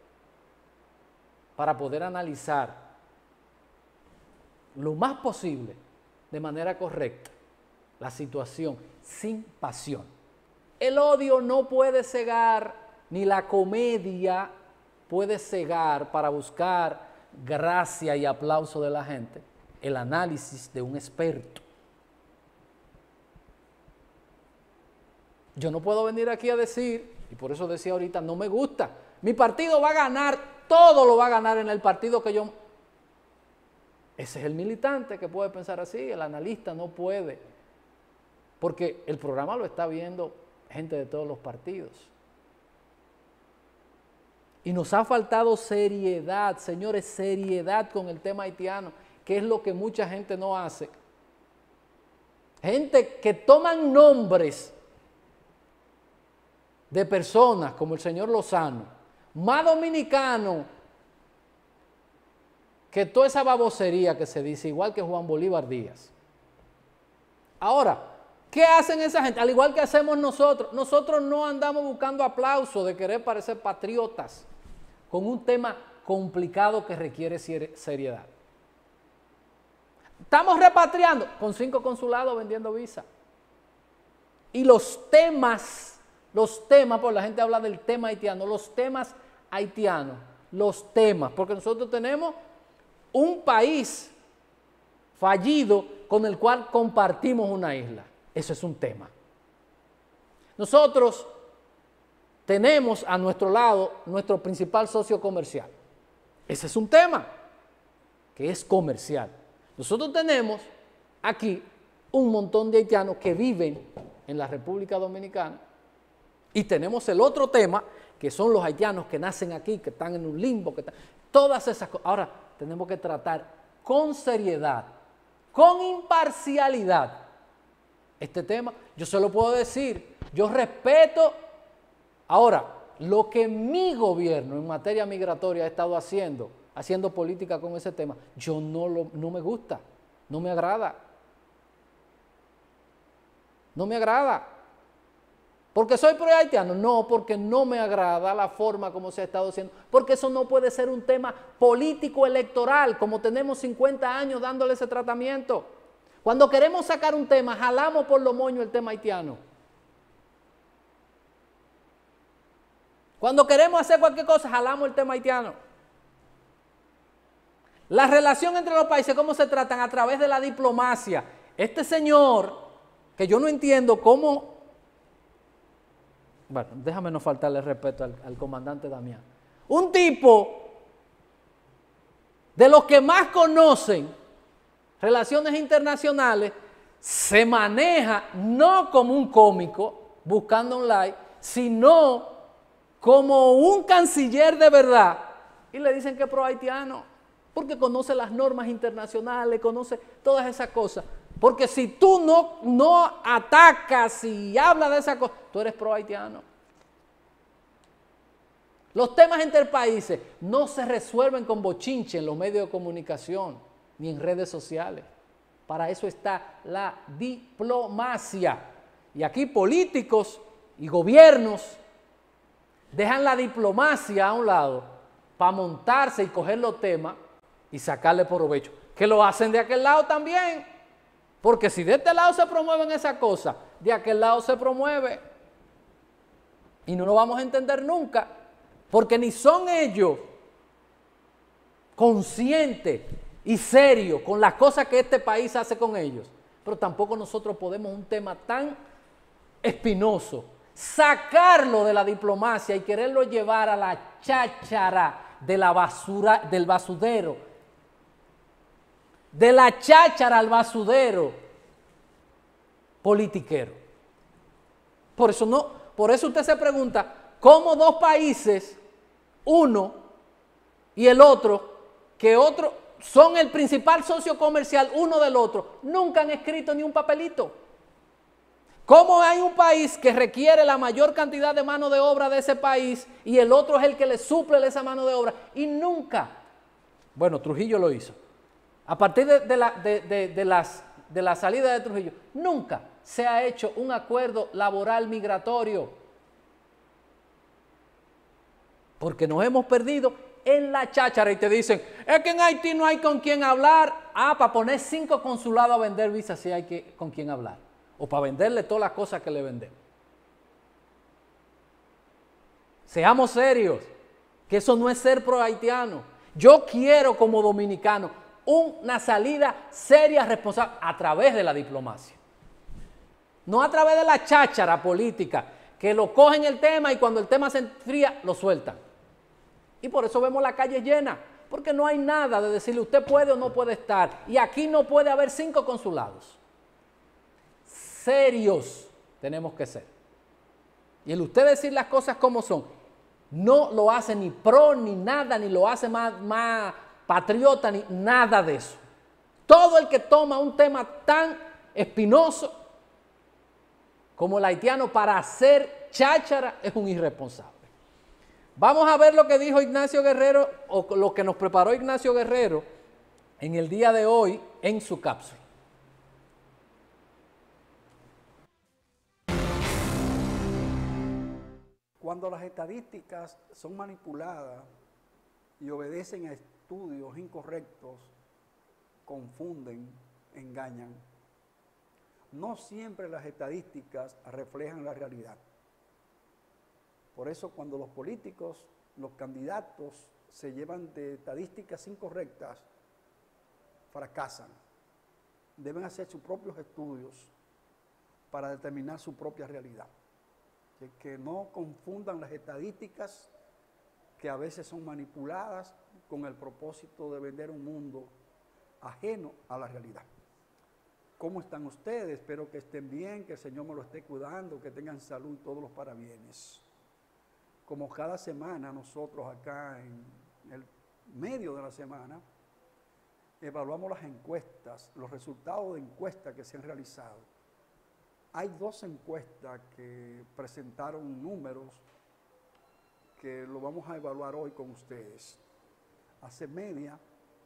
para poder analizar lo más posible, de manera correcta, la situación, sin pasión. El odio no puede cegar, ni la comedia puede cegar para buscar gracia y aplauso de la gente, el análisis de un experto. Yo no puedo venir aquí a decir, y por eso decía ahorita, no me gusta, mi partido va a ganar, todo lo va a ganar en el partido que yo... Ese es el militante que puede pensar así, el analista no puede, porque el programa lo está viendo gente de todos los partidos. Y nos ha faltado seriedad, señores, seriedad con el tema haitiano, que es lo que mucha gente no hace. Gente que toman nombres de personas como el señor Lozano, más dominicano que toda esa babosería que se dice, igual que Juan Bolívar Díaz. Ahora, ¿qué hacen esa gente? Al igual que hacemos nosotros, nosotros no andamos buscando aplausos de querer parecer patriotas con un tema complicado que requiere seriedad. Estamos repatriando con cinco consulados vendiendo visa. Y los temas, los temas, porque la gente habla del tema haitiano, los temas haitianos, los temas, porque nosotros tenemos un país fallido con el cual compartimos una isla. Eso es un tema. Nosotros tenemos a nuestro lado nuestro principal socio comercial. Ese es un tema que es comercial. Nosotros tenemos aquí un montón de haitianos que viven en la República Dominicana y tenemos el otro tema que son los haitianos que nacen aquí, que están en un limbo, que están, todas esas cosas. Ahora, tenemos que tratar con seriedad, con imparcialidad este tema. Yo se lo puedo decir, yo respeto. Ahora, lo que mi gobierno en materia migratoria ha estado haciendo, haciendo política con ese tema, yo no, lo, no me gusta, no me agrada. No me agrada. ¿Porque soy pro-haitiano? No, porque no me agrada la forma como se ha estado haciendo. Porque eso no puede ser un tema político electoral, como tenemos cincuenta años dándole ese tratamiento. Cuando queremos sacar un tema, jalamos por los moños el tema haitiano. Cuando queremos hacer cualquier cosa, jalamos el tema haitiano. La relación entre los países, ¿cómo se tratan? A través de la diplomacia. Este señor, que yo no entiendo cómo... Bueno, déjame no faltarle respeto al, al comandante Damián. Un tipo de los que más conocen relaciones internacionales, se maneja no como un cómico buscando un like, sino como un canciller de verdad. Y le dicen que es pro haitiano, porque conoce las normas internacionales, conoce todas esas cosas. Porque si tú no, no atacas y hablas de esas cosas, tú eres pro haitiano. Los temas entre países no se resuelven con bochinche en los medios de comunicación ni en redes sociales. Para eso está la diplomacia. Y aquí políticos y gobiernos dejan la diplomacia a un lado para montarse y coger los temas y sacarle provecho. Que lo hacen de aquel lado también. Porque si de este lado se promueven esas cosas, de aquel lado se promueve. Y no lo vamos a entender nunca. Porque ni son ellos conscientes y serios con las cosas que este país hace con ellos. Pero tampoco nosotros podemos un tema tan espinoso, sacarlo de la diplomacia y quererlo llevar a la cháchara de la basura, del basurero. De la cháchara al basurero politiquero. Por eso no, por eso usted se pregunta, ¿cómo dos países, uno y el otro, que otro son el principal socio comercial uno del otro, nunca han escrito ni un papelito? ¿Cómo hay un país que requiere la mayor cantidad de mano de obra de ese país y el otro es el que le suple esa mano de obra? Y nunca, bueno, Trujillo lo hizo. A partir de, de, la, de, de, de, las, de la salida de Trujillo, nunca se ha hecho un acuerdo laboral migratorio. Porque nos hemos perdido en la cháchara y te dicen, es que en Haití no hay con quién hablar. Ah, para poner cinco consulados a vender visas sí hay que, con quién hablar. O para venderle todas las cosas que le vendemos. Seamos serios, que eso no es ser pro haitiano. Yo quiero como dominicano una salida seria, responsable, a través de la diplomacia. No a través de la cháchara política, que lo cogen el tema y cuando el tema se enfría, lo sueltan. Y por eso vemos la calle llena, porque no hay nada de decirle usted puede o no puede estar. Y aquí no puede haber cinco consulados. Serios tenemos que ser. Y el usted decir las cosas como son, no lo hace ni pro ni nada, ni lo hace más, más patriota, ni nada de eso. Todo el que toma un tema tan espinoso como el haitiano para hacer cháchara es un irresponsable. Vamos a ver lo que dijo Ignacio Guerrero, o lo que nos preparó Ignacio Guerrero en el día de hoy en su cápsula. Cuando las estadísticas son manipuladas y obedecen a estudios incorrectos, confunden, engañan. No siempre las estadísticas reflejan la realidad. Por eso cuando los políticos, los candidatos se llevan de estadísticas incorrectas, fracasan. Deben hacer sus propios estudios para determinar su propia realidad. Que, que no confundan las estadísticas que a veces son manipuladas con el propósito de vender un mundo ajeno a la realidad. ¿Cómo están ustedes? Espero que estén bien, que el Señor me lo esté cuidando, que tengan salud y todos los parabienes. Como cada semana nosotros acá en el medio de la semana evaluamos las encuestas, los resultados de encuestas que se han realizado. Hay dos encuestas que presentaron números que lo vamos a evaluar hoy con ustedes. Hace media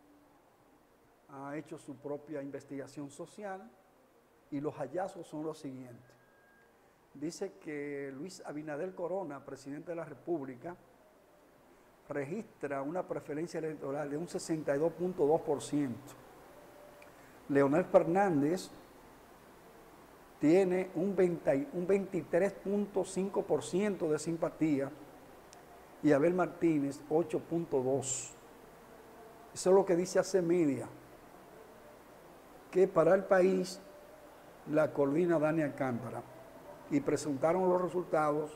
ha hecho su propia investigación social y los hallazgos son los siguientes. Dice que Luis Abinader Corona, presidente de la República, registra una preferencia electoral de un sesenta y dos punto dos por ciento. Leonel Fernández tiene un, un veintitrés punto cinco por ciento de simpatía y Abel Martínez ocho punto dos por ciento. Eso es lo que dice hace media, que para el país la coordina Dani Alcántara. Y presentaron los resultados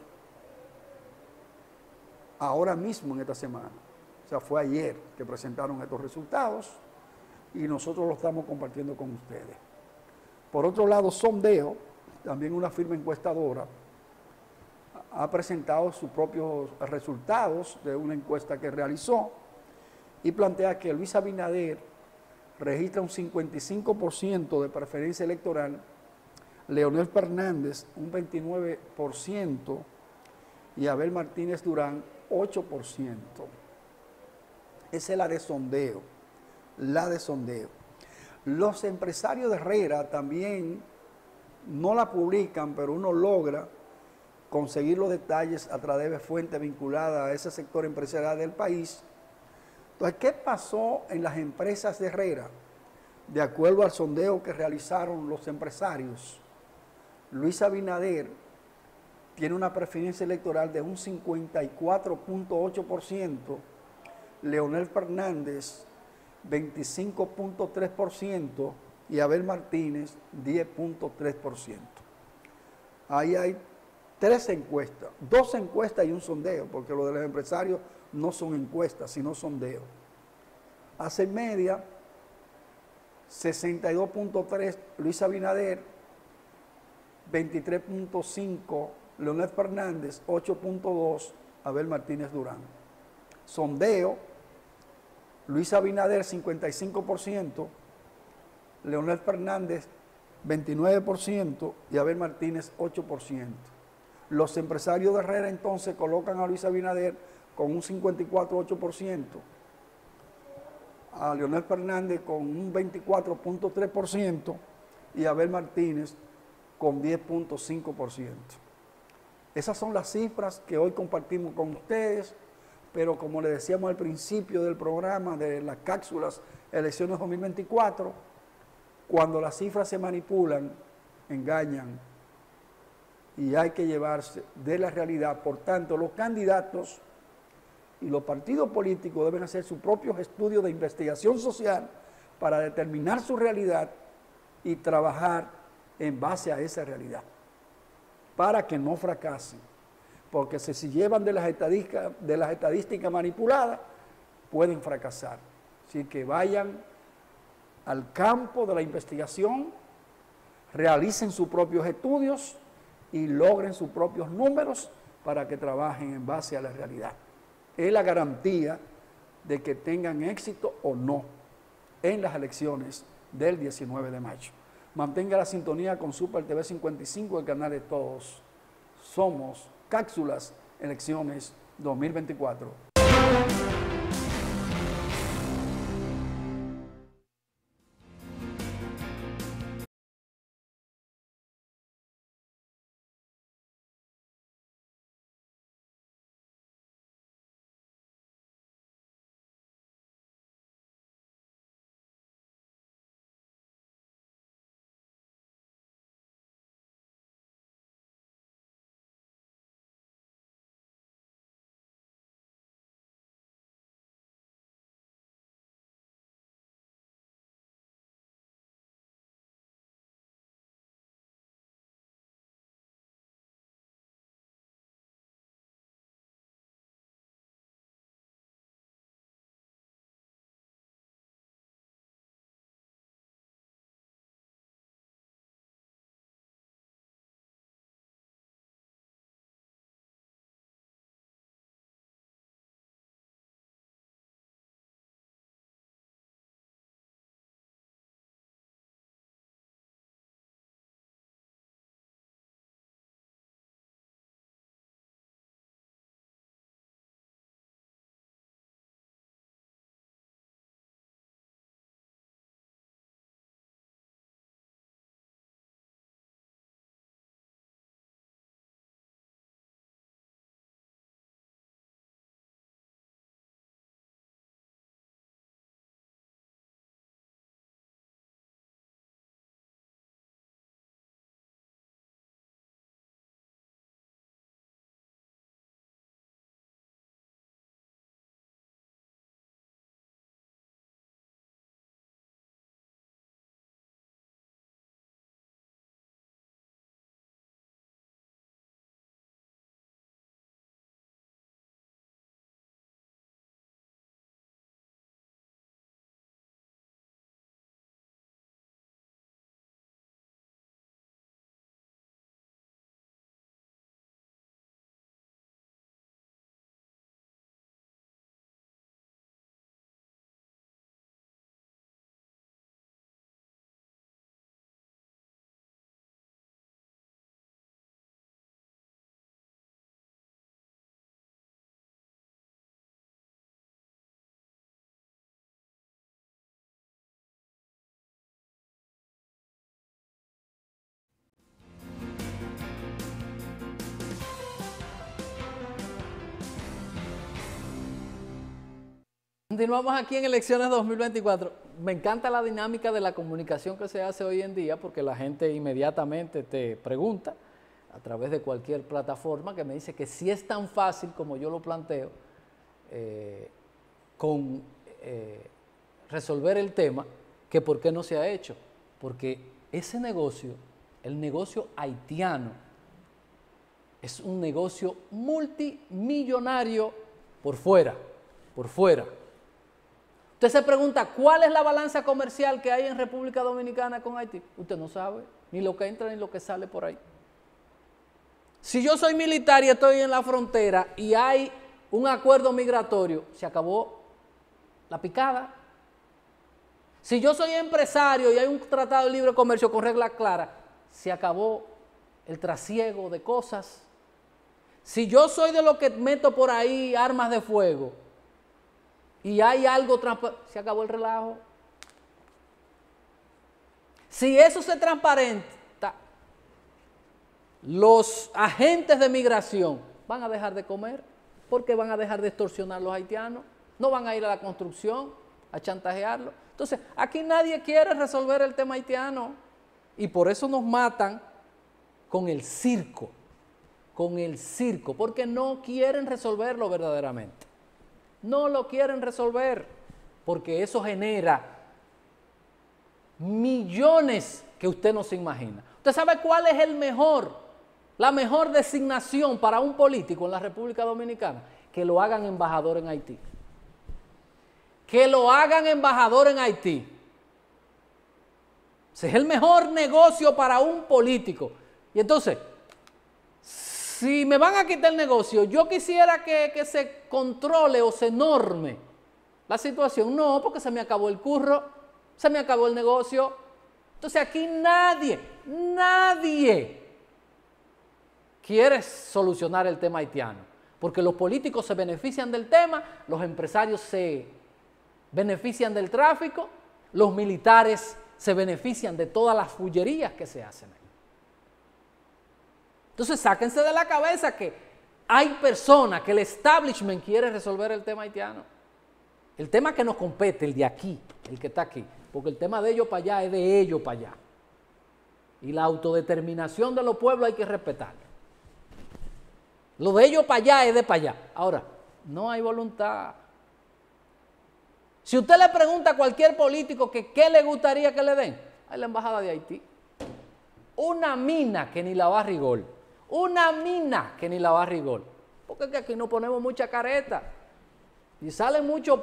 ahora mismo en esta semana. O sea, fue ayer que presentaron estos resultados y nosotros los estamos compartiendo con ustedes. Por otro lado, Sondeo, también una firma encuestadora, ha presentado sus propios resultados de una encuesta que realizó y plantea que Luis Abinader registra un cincuenta y cinco por ciento de preferencia electoral, Leonel Fernández un veintinueve por ciento y Abel Martínez Durán ocho por ciento. Esa es la de Sondeo, la de Sondeo. Los empresarios de Herrera también no la publican, pero uno logra conseguir los detalles a través de fuentes vinculadas a ese sector empresarial del país. Entonces, ¿qué pasó en las empresas de Herrera? De acuerdo al sondeo que realizaron los empresarios, Luis Abinader tiene una preferencia electoral de un cincuenta y cuatro punto ocho por ciento, Leonel Fernández veinticinco punto tres por ciento y Abel Martínez diez punto tres por ciento. Ahí hay tres encuestas, dos encuestas y un sondeo, porque lo de los empresarios no son encuestas, sino sondeos. Hace media, sesenta y dos punto tres Luis Abinader, veintitrés punto cinco Leonel Fernández, ocho punto dos Abel Martínez Durán. Sondeo, Luis Abinader cincuenta y cinco por ciento, Leonel Fernández veintinueve por ciento y Abel Martínez ocho por ciento. Los empresarios de Herrera entonces colocan a Luis Abinader con un cincuenta y cuatro punto ocho por ciento, a Leonel Fernández con un veinticuatro punto tres por ciento y a Abel Martínez con diez punto cinco por ciento. Esas son las cifras que hoy compartimos con ustedes, pero como les decíamos al principio del programa de las cápsulas Elecciones dos mil veinticuatro, cuando las cifras se manipulan, engañan y hay que llevarse de la realidad. Por tanto, los candidatos y los partidos políticos deben hacer sus propios estudios de investigación social para determinar su realidad y trabajar en base a esa realidad, para que no fracasen. Porque si se llevan de las estadísticas, de las estadísticas manipuladas, pueden fracasar. Así que vayan al campo de la investigación, realicen sus propios estudios y logren sus propios números para que trabajen en base a la realidad. Es la garantía de que tengan éxito o no en las elecciones del diecinueve de mayo. Mantenga la sintonía con Super T V cincuenta y cinco, el canal de todos. Somos Cápsulas Elecciones dos mil veinticuatro. Continuamos aquí en Elecciones dos mil veinticuatro. Me encanta la dinámica de la comunicación que se hace hoy en día porque la gente inmediatamente te pregunta a través de cualquier plataforma que me dice que si es tan fácil como yo lo planteo eh, con eh, resolver el tema, que por qué no se ha hecho. Porque ese negocio, el negocio haitiano, es un negocio multimillonario por fuera, por fuera. Usted se pregunta, ¿cuál es la balanza comercial que hay en República Dominicana con Haití? Usted no sabe, ni lo que entra ni lo que sale por ahí. Si yo soy militar y estoy en la frontera y hay un acuerdo migratorio, se acabó la picada. Si yo soy empresario y hay un tratado de libre comercio con reglas claras, se acabó el trasiego de cosas. Si yo soy de los que meto por ahí armas de fuego y hay algo transparente, se acabó el relajo. Si eso se transparenta, los agentes de migración van a dejar de comer porque van a dejar de extorsionar a los haitianos, no van a ir a la construcción a chantajearlo. Entonces, aquí nadie quiere resolver el tema haitiano y por eso nos matan con el circo, con el circo, porque no quieren resolverlo verdaderamente. No lo quieren resolver porque eso genera millones que usted no se imagina. ¿Usted sabe cuál es el mejor, la mejor designación para un político en la República Dominicana? Que lo hagan embajador en Haití. Que lo hagan embajador en Haití. Ese es el mejor negocio para un político. Y entonces, si me van a quitar el negocio, yo quisiera que, que se controle o se norme la situación. No, porque se me acabó el curro, se me acabó el negocio. Entonces aquí nadie, nadie quiere solucionar el tema haitiano, porque los políticos se benefician del tema, los empresarios se benefician del tráfico, los militares se benefician de todas las fullerías que se hacen ahí. Entonces sáquense de la cabeza que hay personas, que el establishment quiere resolver el tema haitiano. El tema que nos compete, el de aquí, el que está aquí, porque el tema de ellos para allá es de ellos para allá. Y la autodeterminación de los pueblos hay que respetarla. Lo de ellos para allá es de para allá. Ahora, no hay voluntad. Si usted le pregunta a cualquier político que qué le gustaría que le den, a la embajada de Haití. Una mina que ni la va a rigor. Una mina que ni la va a rigor. Porque es que aquí no ponemos mucha careta. Y salen muchos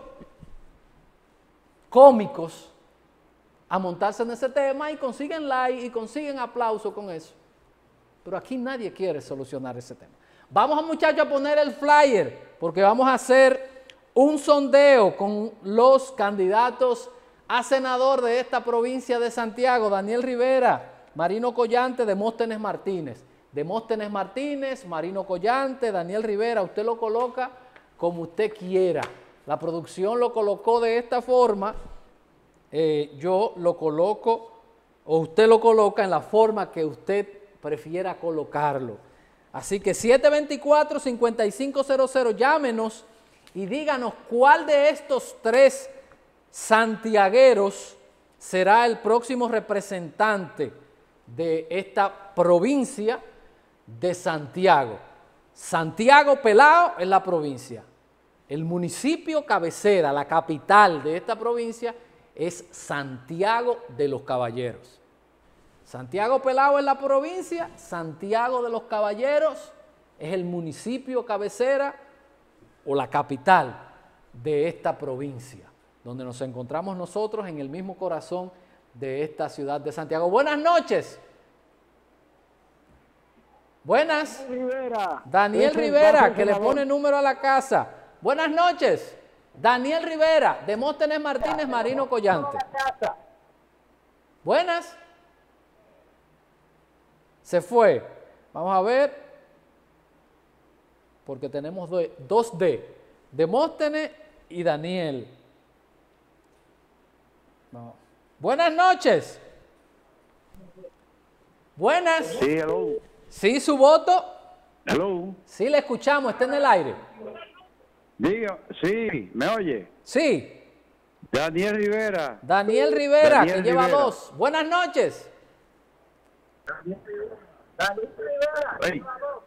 cómicos a montarse en ese tema y consiguen like y consiguen aplauso con eso. Pero aquí nadie quiere solucionar ese tema. Vamos, muchachos, a poner el flyer porque vamos a hacer un sondeo con los candidatos a senador de esta provincia de Santiago, Daniel Rivera, Marino Collante, Demóstenes Martínez. Demóstenes Martínez, Marino Collante, Daniel Rivera, usted lo coloca como usted quiera. La producción lo colocó de esta forma, eh, yo lo coloco, o usted lo coloca en la forma que usted prefiera colocarlo. Así que siete dos cuatro, cinco cinco cero cero, llámenos y díganos cuál de estos tres santiagueros será el próximo representante de esta provincia de Santiago. Santiago Pelao es la provincia. El municipio cabecera, la capital de esta provincia es Santiago de los Caballeros. Santiago Pelao es la provincia, Santiago de los Caballeros es el municipio cabecera o la capital de esta provincia, donde nos encontramos nosotros en el mismo corazón de esta ciudad de Santiago. Buenas noches. Buenas. Rivera. Daniel Rivera, que le pone número a la casa. Buenas noches. Daniel Rivera, Demóstenes Martínez, Marino Collante. Buenas. Se fue. Vamos a ver. Porque tenemos dos D. Demóstenes y Daniel. No. Buenas noches. Buenas. Sí, hello. ¿Sí, su voto? Hello. Sí, le escuchamos, está en el aire. Diga, sí, ¿me oye? Sí, Daniel Rivera. Daniel Rivera, Daniel que lleva Rivera. dos. Buenas noches. Ey.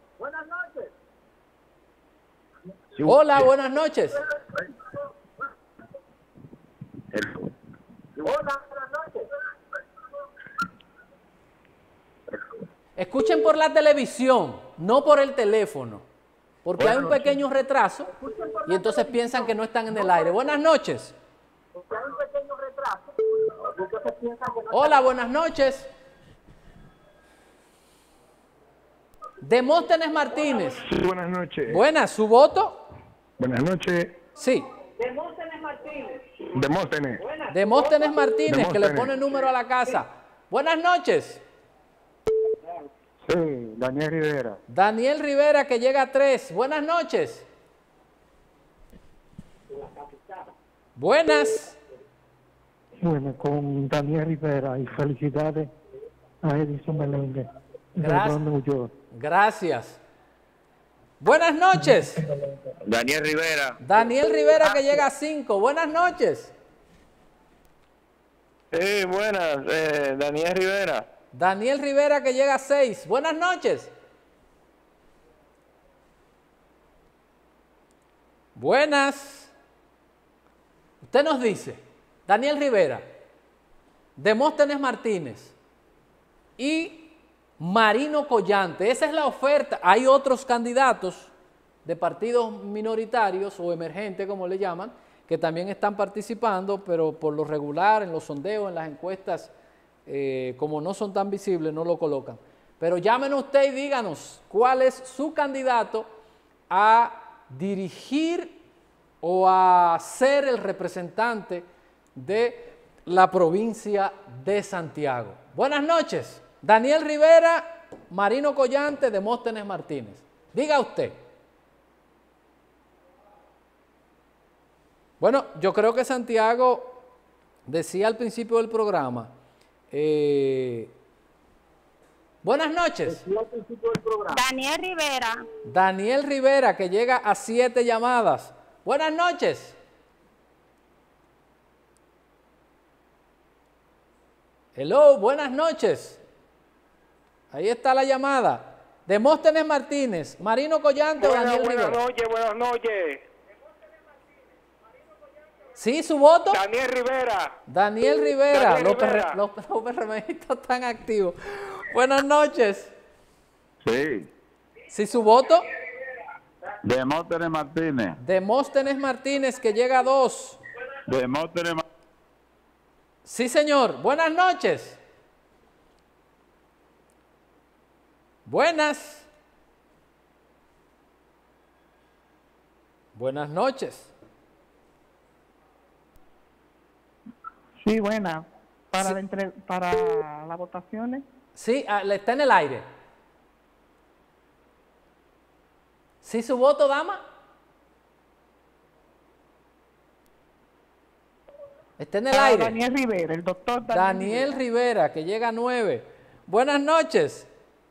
Sí, Hola, eh, buenas noches. el- Escuchen por la televisión, no por el teléfono, porque hay un pequeño retraso y entonces piensan que no están en el aire. Buenas noches. Hola, buenas noches. Demóstenes Martínez. Sí, buenas noches. Buenas, ¿su voto? Buenas noches. Sí. Demóstenes. Demóstenes Martínez, que le Demóstenes. pone número a la casa. Buenas noches. Sí, Daniel Rivera. Daniel Rivera, que llega a tres. Buenas noches. Buenas. Bueno, con Daniel Rivera y felicidades a Edison Meléndez. Gracias. Gracias. Buenas noches. Daniel Rivera. Daniel Rivera, que llega a cinco. Buenas noches. Sí, buenas, eh, Daniel Rivera. Daniel Rivera, que llega a seis. Buenas noches. Buenas. Usted nos dice, Daniel Rivera, Demóstenes Martínez y Marino Collante. Esa es la oferta. Hay otros candidatos de partidos minoritarios o emergentes, como le llaman, que también están participando, pero por lo regular, en los sondeos, en las encuestas, eh, como no son tan visibles, no lo colocan. Pero llámenos usted y díganos cuál es su candidato a dirigir o a ser el representante de la provincia de Santiago. Buenas noches. Daniel Rivera, Marino Collante, Demóstenes Martínez. Diga usted. Bueno, yo creo que Santiago decía al principio del programa. Eh, buenas noches. Daniel Rivera. Daniel Rivera, que llega a siete llamadas. Buenas noches. Hello, buenas noches. Ahí está la llamada. Demóstenes Martínez, Marino Collante o Daniel Rivera. Buenas noches, buenas noches. ¿Sí, su voto? Daniel Rivera. Daniel Rivera. Daniel Los, Rivera. perre- los, los PRMistas están activos. Buenas noches. Sí. ¿Sí, su voto? Demóstenes Martínez. Demóstenes Martínez, que llega a dos. Demóstenes Martínez. Sí, señor. Buenas noches. Buenas. Buenas noches. Sí, buena. Para, Sí. la entre- para las votaciones. Sí, ah, le está en el aire. ¿Sí, su voto, dama? Está en el Para aire. Daniel Rivera, el doctor Daniel, Daniel Rivera, que llega a nueve. Buenas noches.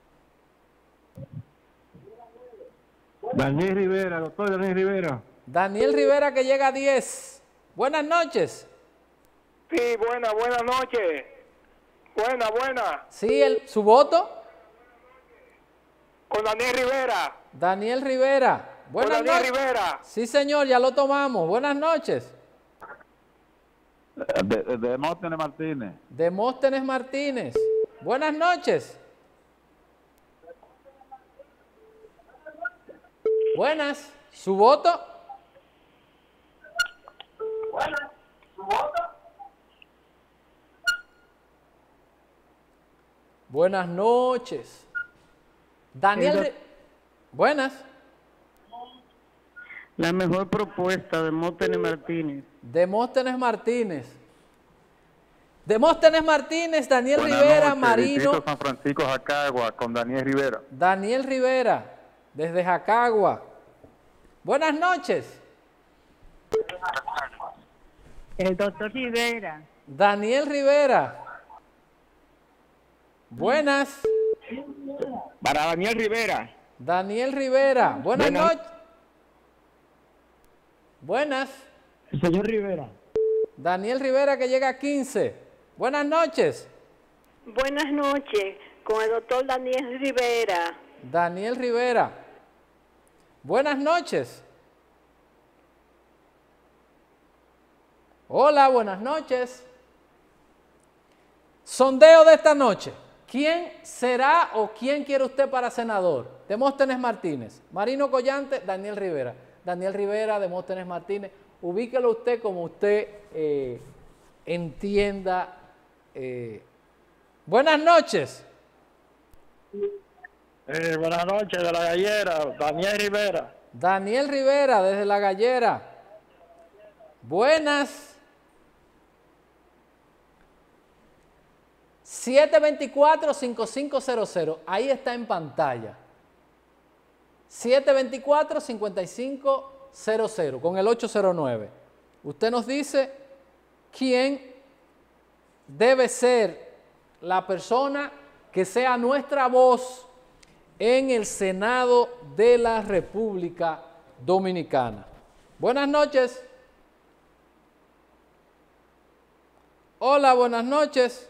Daniel Rivera, doctor Daniel Rivera. Daniel Rivera, que llega a diez. Buenas noches. Sí, buena, buenas noches. Buena, buena. Sí, el, su voto. Con Daniel Rivera. Daniel Rivera. Con Buenas Daniel noches. Rivera. Sí, señor, ya lo tomamos. Buenas noches. De, de- Demóstenes Martínez. Demóstenes Martínez. Buenas noches. Buenas. ¿Su voto? Buenas noches. Daniel. Ri- Buenas. La mejor propuesta de Móstenes Martínez. Demóstenes Martínez. Demóstenes Martínez, Daniel Buenas Rivera, noches, Marino. Distrito San Francisco, Jacagua, con Daniel Rivera. Daniel Rivera, desde Jacagua. Buenas noches. El doctor Rivera. Daniel Rivera. Buenas. Para Daniel Rivera. Daniel Rivera. Buenas Buenas- noches. Buenas. El señor Rivera. Daniel Rivera, que llega a quince. Buenas noches. Buenas noches, con el doctor Daniel Rivera. Daniel Rivera. Buenas noches. Hola, buenas noches. Sondeo de esta noche. ¿Quién será o quién quiere usted para senador? Demóstenes Martínez, Marino Collante, Daniel Rivera. Daniel Rivera, Demóstenes Martínez. Ubíquelo usted como usted eh, entienda. Eh. Buenas noches. Eh, buenas noches, de la Gallera, Daniel Rivera. Daniel Rivera, desde La Gallera. Buenas. siete dos cuatro, cinco cinco cero cero, ahí está en pantalla. siete dos cuatro, cinco cinco cero cero, con el ocho cero nueve. Usted nos dice quién debe ser la persona que sea nuestra voz en el Senado de la República Dominicana. Buenas noches. Hola, buenas noches.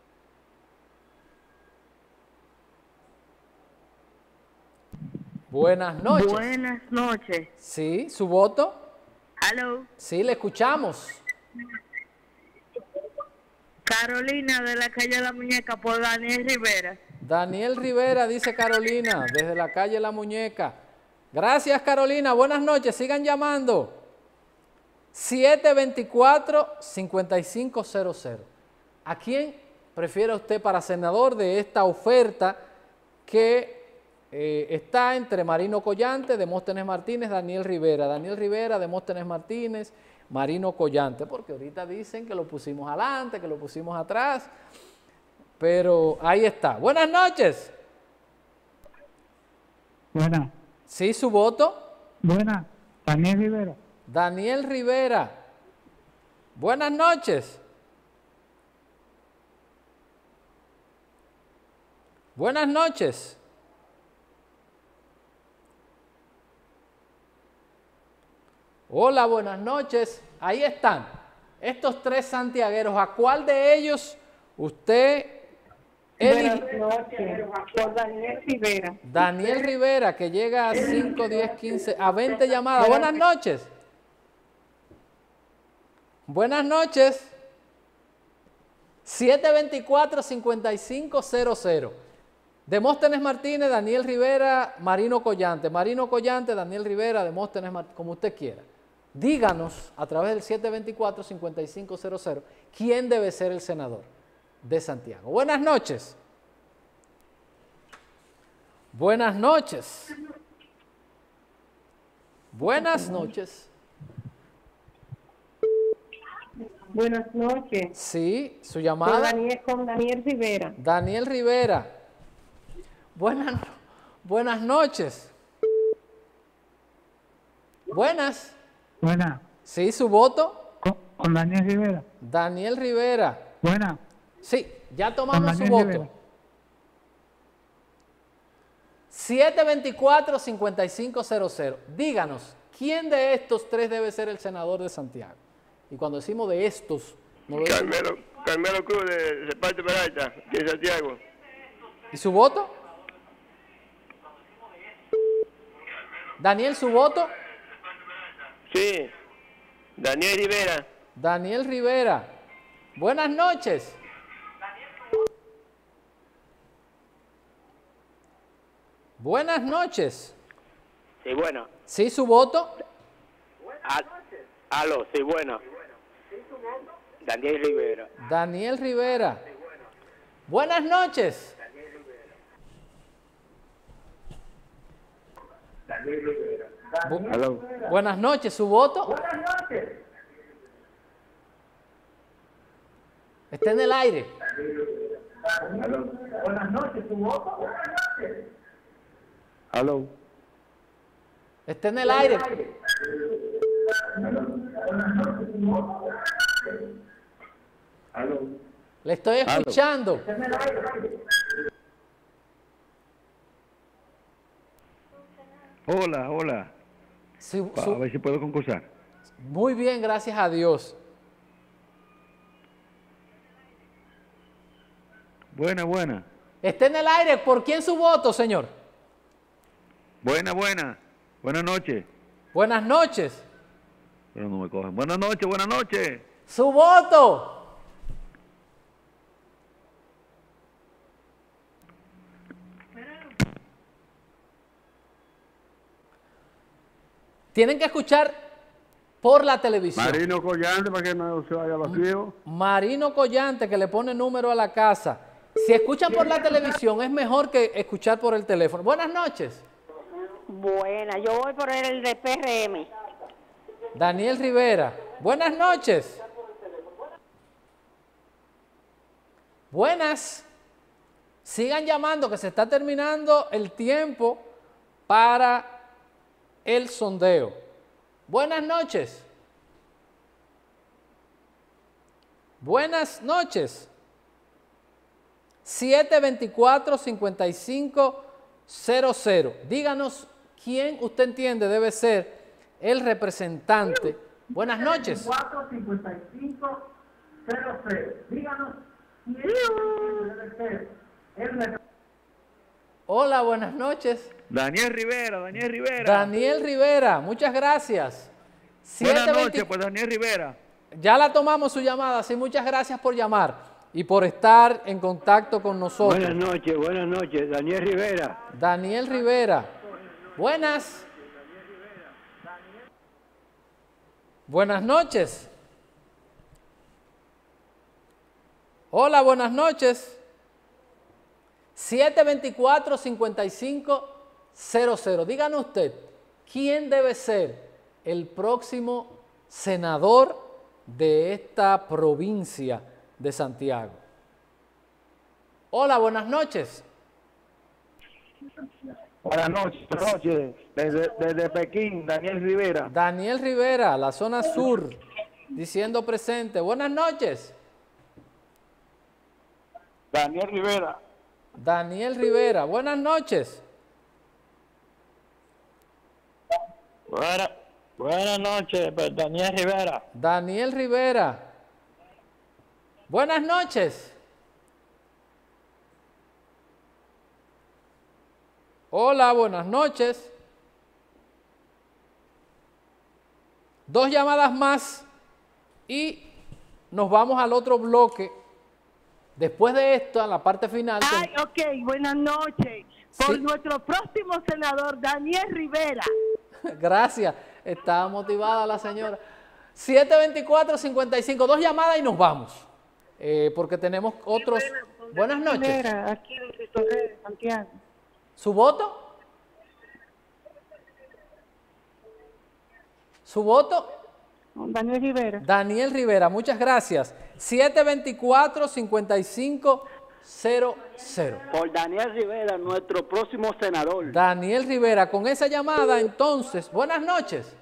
Buenas noches. Buenas noches. Sí, ¿su voto? Hello. Sí, le escuchamos. Carolina de la calle La Muñeca por Daniel Rivera. Daniel Rivera, dice Carolina, desde la calle La Muñeca. Gracias, Carolina. Buenas noches. Sigan llamando. siete dos cuatro, cinco cinco cero cero. ¿A quién prefiere usted para senador de esta oferta que eh, está entre Marino Collante, Demóstenes Martínez, Daniel Rivera? Daniel Rivera, Demóstenes Martínez, Marino Collante, porque ahorita dicen que lo pusimos adelante, que lo pusimos atrás, pero ahí está. Buenas noches. Buenas. ¿Sí, su voto? Buenas. Daniel Rivera. Daniel Rivera. Buenas noches. Buenas noches. Hola, buenas noches. Ahí están. Estos tres santiagueros. ¿A cuál de ellos usted elige? Buenas noches. Por Daniel Rivera. Daniel Rivera, que llega a cinco, diez, quince, a veinte llamadas. Buenas noches. Buenas noches. siete dos cuatro, cinco cinco cero cero. Demóstenes Martínez, Daniel Rivera, Marino Collante. Marino Collante, Daniel Rivera, Demóstenes Martínez, como usted quiera. Díganos a través del siete dos cuatro, cinco cinco cero cero quién debe ser el senador de Santiago. Buenas noches. Buenas noches. Buenas noches. Buenas noches. Sí, su Con llamada. Daniel, con Daniel Rivera. Daniel Rivera. Buenas, buenas noches. Buenas. Buenas. Sí, su voto. Con, con Daniel Rivera. Daniel Rivera. Buenas. Sí, ya tomamos su Daniel voto. Rivera. siete dos cuatro, cinco cinco cero cero. Díganos, ¿quién de estos tres debe ser el senador de Santiago? Y cuando decimos de estos, no lo decimos. Carmelo, Carmelo Cruz de Reparto Peralta, de Santiago. ¿Y su voto? Daniel, ¿su voto? Sí, Daniel Rivera. Daniel Rivera. Buenas noches. Buenas noches. Sí, bueno. ¿Sí, su voto? Al, aló, sí, bueno. Daniel Rivera. Daniel Rivera. Buenas noches. Bu- Buenas noches, ¿su voto? Está en el aire. Buenas noches, ¿tu voto? Aló. Está en el aire. Aló. Le estoy escuchando. Hola, hola. Su- A su- ver si puedo concursar. Muy bien, gracias a Dios. Buena, buena. Está en el aire. ¿Por quién su voto, señor? Buena, buena. Buenas noches. Buenas noches. Pero no me cogen. Buenas noches, buenas noches. Su voto. Tienen que escuchar por la televisión. Marino Collante, para que no se vaya vacío. Marino Collante, que le pone número a la casa. Si escuchan por la televisión, es mejor que escuchar por el teléfono. Buenas noches. Buena, yo voy por el de P R M. Daniel Rivera. Buenas noches. Buenas. Sigan llamando, que se está terminando el tiempo para el sondeo. Buenas noches. Buenas noches. siete veinticuatro, cincuenta y cinco cero cero. Díganos quién usted entiende debe ser el representante. Buenas noches. cuatro cincuenta y cinco cero cero. Díganos quién debe ser el representante. Hola, buenas noches. Daniel Rivera, Daniel Rivera. Daniel Rivera, muchas gracias. Buenas noches, pues Daniel Rivera. Ya la tomamos su llamada, sí, muchas gracias por llamar y por estar en contacto con nosotros. Buenas noches, buenas noches, Daniel Rivera. Daniel Rivera, buenas. Buenas noches. Hola, buenas noches. siete veinticuatro, cincuenta y cinco cero cero. Díganos usted, ¿quién debe ser el próximo senador de esta provincia de Santiago? Hola, buenas noches. Buenas noches, buenas noches. Desde, desde Pekín, Daniel Rivera. Daniel Rivera, la zona sur, diciendo presente. Buenas noches. Daniel Rivera. Daniel Rivera, buenas noches. Buena, buenas noches, pues, Daniel Rivera. Daniel Rivera, buenas noches. Hola, buenas noches. Dos llamadas más y nos vamos al otro bloque. Después de esto, a la parte final... Ay, ok, buenas noches. Por Sí. nuestro próximo senador, Daniel Rivera. Gracias, está motivada la señora. siete veinticuatro, cincuenta y cinco, dos llamadas y nos vamos. Eh, porque tenemos otros... Buenas noches. Rivera, aquí en el Torre de Santiago. ¿Su voto? ¿Su voto? Daniel Rivera. Daniel Rivera, muchas gracias. siete veinticuatro, cincuenta y cinco cero cero. Por Daniel Rivera, nuestro próximo senador. Daniel Rivera, con esa llamada entonces, buenas noches.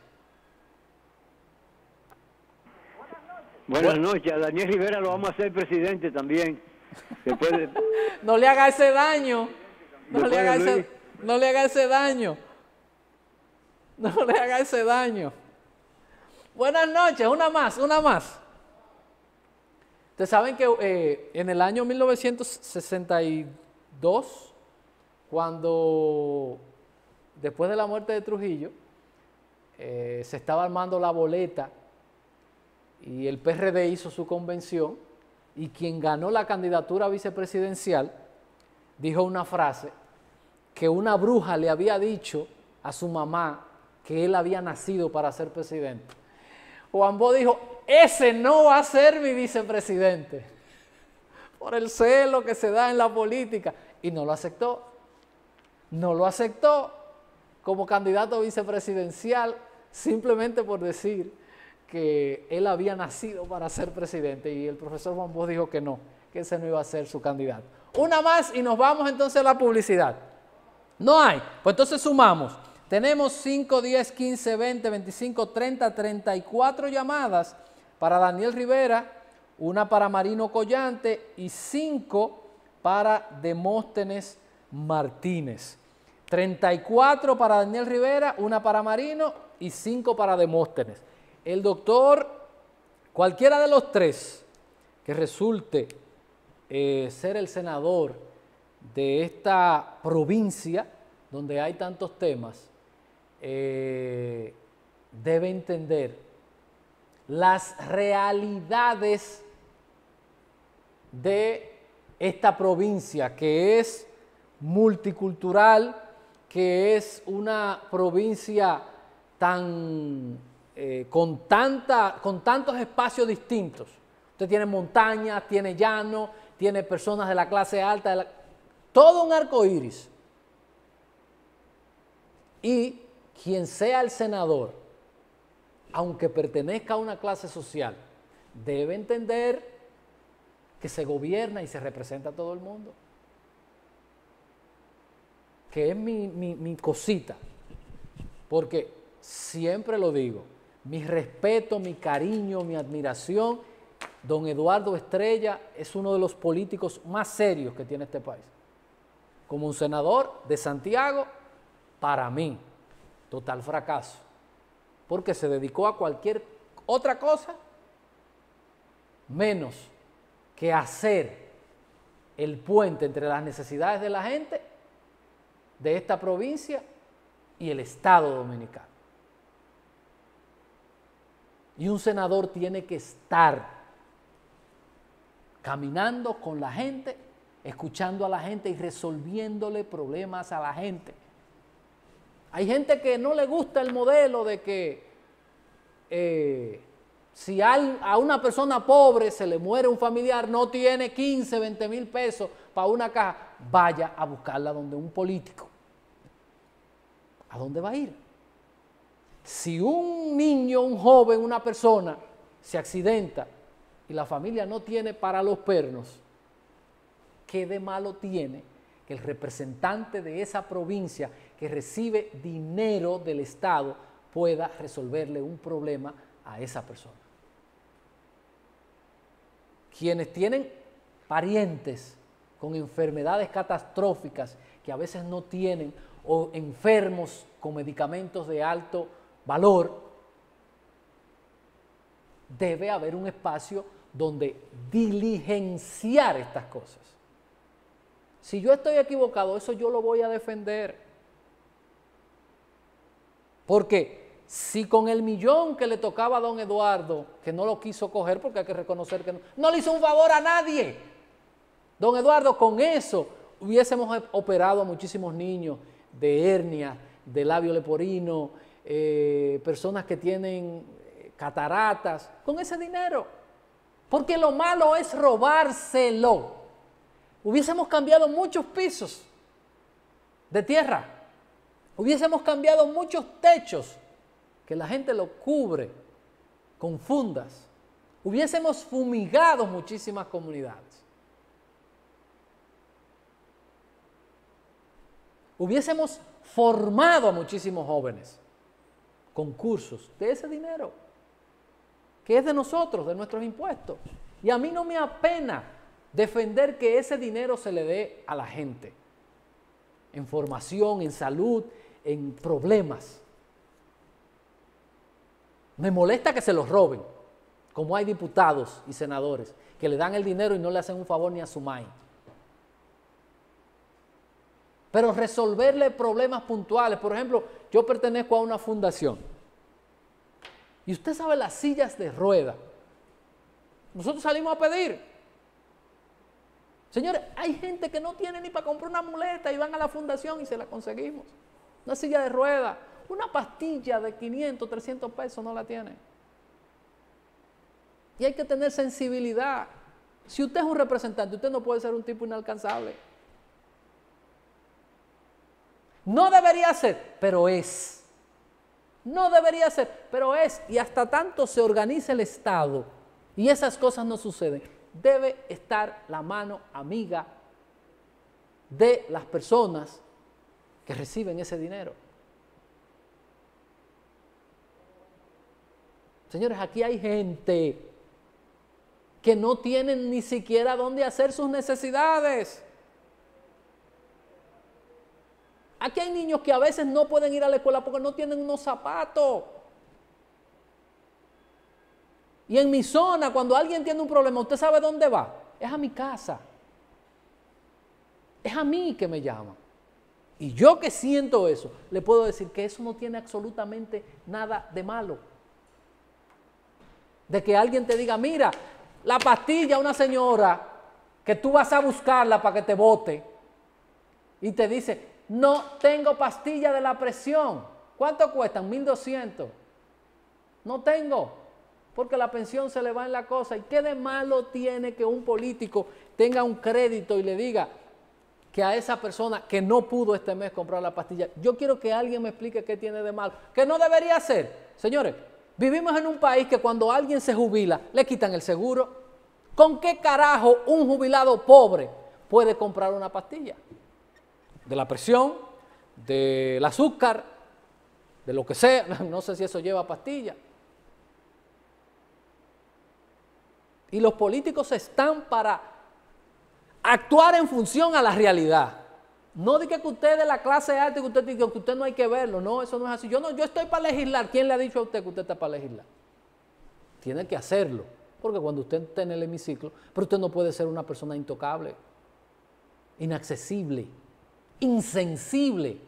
Buenas noches, a Daniel Rivera lo vamos a hacer presidente también. Después de, No le haga ese daño. No Después le haga de Luis. ese, no le haga ese daño. No le haga ese daño. Buenas noches, una más, una más. Ustedes saben que eh, en el año mil novecientos sesenta y dos, cuando después de la muerte de Trujillo, eh, se estaba armando la boleta y el P R D hizo su convención y quien ganó la candidatura vicepresidencial dijo una frase que una bruja le había dicho a su mamá que él había nacido para ser presidente. Juan Bosch dijo, ese no va a ser mi vicepresidente, por el celo que se da en la política, y no lo aceptó. No lo aceptó como candidato vicepresidencial simplemente por decir que él había nacido para ser presidente, y el profesor Juan Bosch dijo que no, que ese no iba a ser su candidato. Una más y nos vamos entonces a la publicidad. No hay, pues entonces sumamos. Tenemos cinco, diez, quince, veinte, veinticinco, treinta, treinta y cuatro llamadas para Daniel Rivera, una para Marino Collante y cinco para Demóstenes Martínez. treinta y cuatro para Daniel Rivera, una para Marino y cinco para Demóstenes. el doctor, cualquiera de los tres que resulte eh, ser el senador de esta provincia donde hay tantos temas, eh, debe entender las realidades de esta provincia, que es multicultural, que es una provincia tan, eh, con, tanta, con tantos espacios distintos. Usted tiene montañas, tiene llano, tiene personas de la clase alta, de la, todo un arco iris. Y quien sea el senador, aunque pertenezca a una clase social, debe entender que se gobierna y se representa a todo el mundo. Que es mi, mi, mi cosita. Porque siempre lo digo, mi respeto, mi cariño, mi admiración, don Eduardo Estrella es uno de los políticos más serios que tiene este país. Como un senador de Santiago, para mí, total fracaso. Porque se dedicó a cualquier otra cosa menos que hacer el puente entre las necesidades de la gente de esta provincia y el Estado dominicano. Y un senador tiene que estar caminando con la gente, escuchando a la gente y resolviéndole problemas a la gente. Hay gente que no le gusta el modelo de que eh, si hay, a una persona pobre se le muere un familiar, no tiene quince, veinte mil pesos para una caja, vaya a buscarla donde un político. ¿A dónde va a ir? Si un niño, un joven, una persona se accidenta y la familia no tiene para los pernos, ¿qué de malo tiene que el representante de esa provincia que recibe dinero del Estado pueda resolverle un problema a esa persona? Quienes tienen parientes con enfermedades catastróficas que a veces no tienen, o enfermos con medicamentos de alto valor, debe haber un espacio donde diligenciar estas cosas. Si yo estoy equivocado, eso yo lo voy a defender. Porque si con el millón que le tocaba a don Eduardo, que no lo quiso coger porque hay que reconocer que no, no le hizo un favor a nadie. Don Eduardo, con eso hubiésemos operado a muchísimos niños de hernia, de labio leporino, eh, personas que tienen cataratas, con ese dinero. Porque lo malo es robárselo. Hubiésemos cambiado muchos pisos de tierra. Hubiésemos cambiado muchos techos que la gente lo cubre con fundas. Hubiésemos fumigado muchísimas comunidades. Hubiésemos formado a muchísimos jóvenes con cursos de ese dinero, que es de nosotros, de nuestros impuestos. Y a mí no me apena defender que ese dinero se le dé a la gente, en formación, en salud, en problemas. Me molesta que se los roben, como hay diputados y senadores que le dan el dinero y no le hacen un favor ni a su maíz. Pero resolverle problemas puntuales. Por ejemplo, yo pertenezco a una fundación. Y usted sabe las sillas de rueda. Nosotros salimos a pedir. Señores, hay gente que no tiene ni para comprar una muleta y van a la fundación y se la conseguimos. Una silla de rueda, una pastilla de quinientos, trescientos pesos no la tiene. Y hay que tener sensibilidad. Si usted es un representante, usted no puede ser un tipo inalcanzable. No debería ser, pero es. No debería ser, pero es. Y hasta tanto se organiza el Estado y esas cosas no suceden, debe estar la mano amiga de las personas que reciben ese dinero. Señores, aquí hay gente que no tienen ni siquiera dónde hacer sus necesidades. Aquí hay niños que a veces no pueden ir a la escuela porque no tienen unos zapatos. Y en mi zona, cuando alguien tiene un problema, ¿usted sabe dónde va? Es a mi casa. Es a mí que me llama. Y yo que siento eso, le puedo decir que eso no tiene absolutamente nada de malo. De que alguien te diga, mira, la pastilla, una señora, que tú vas a buscarla para que te bote, y te dice, no tengo pastilla de la presión. ¿Cuánto cuestan? mil doscientos. No tengo, porque la pensión se le va en la cosa. ¿Y qué de malo tiene que un político tenga un crédito y le diga que a esa persona que no pudo este mes comprar la pastilla? Yo quiero que alguien me explique qué tiene de malo, que no debería ser. Señores, vivimos en un país que cuando alguien se jubila, le quitan el seguro. ¿Con qué carajo un jubilado pobre puede comprar una pastilla? De la presión, del azúcar, de lo que sea, no sé si eso lleva pastilla. Y los políticos están para actuar en función a la realidad. No diga que usted es de la clase alta y que usted diga que usted no hay que verlo. No, eso no es así. Yo no, yo estoy para legislar. ¿Quién le ha dicho a usted que usted está para legislar? Tiene que hacerlo. Porque cuando usted está en el hemiciclo, pero usted no puede ser una persona intocable, inaccesible, insensible.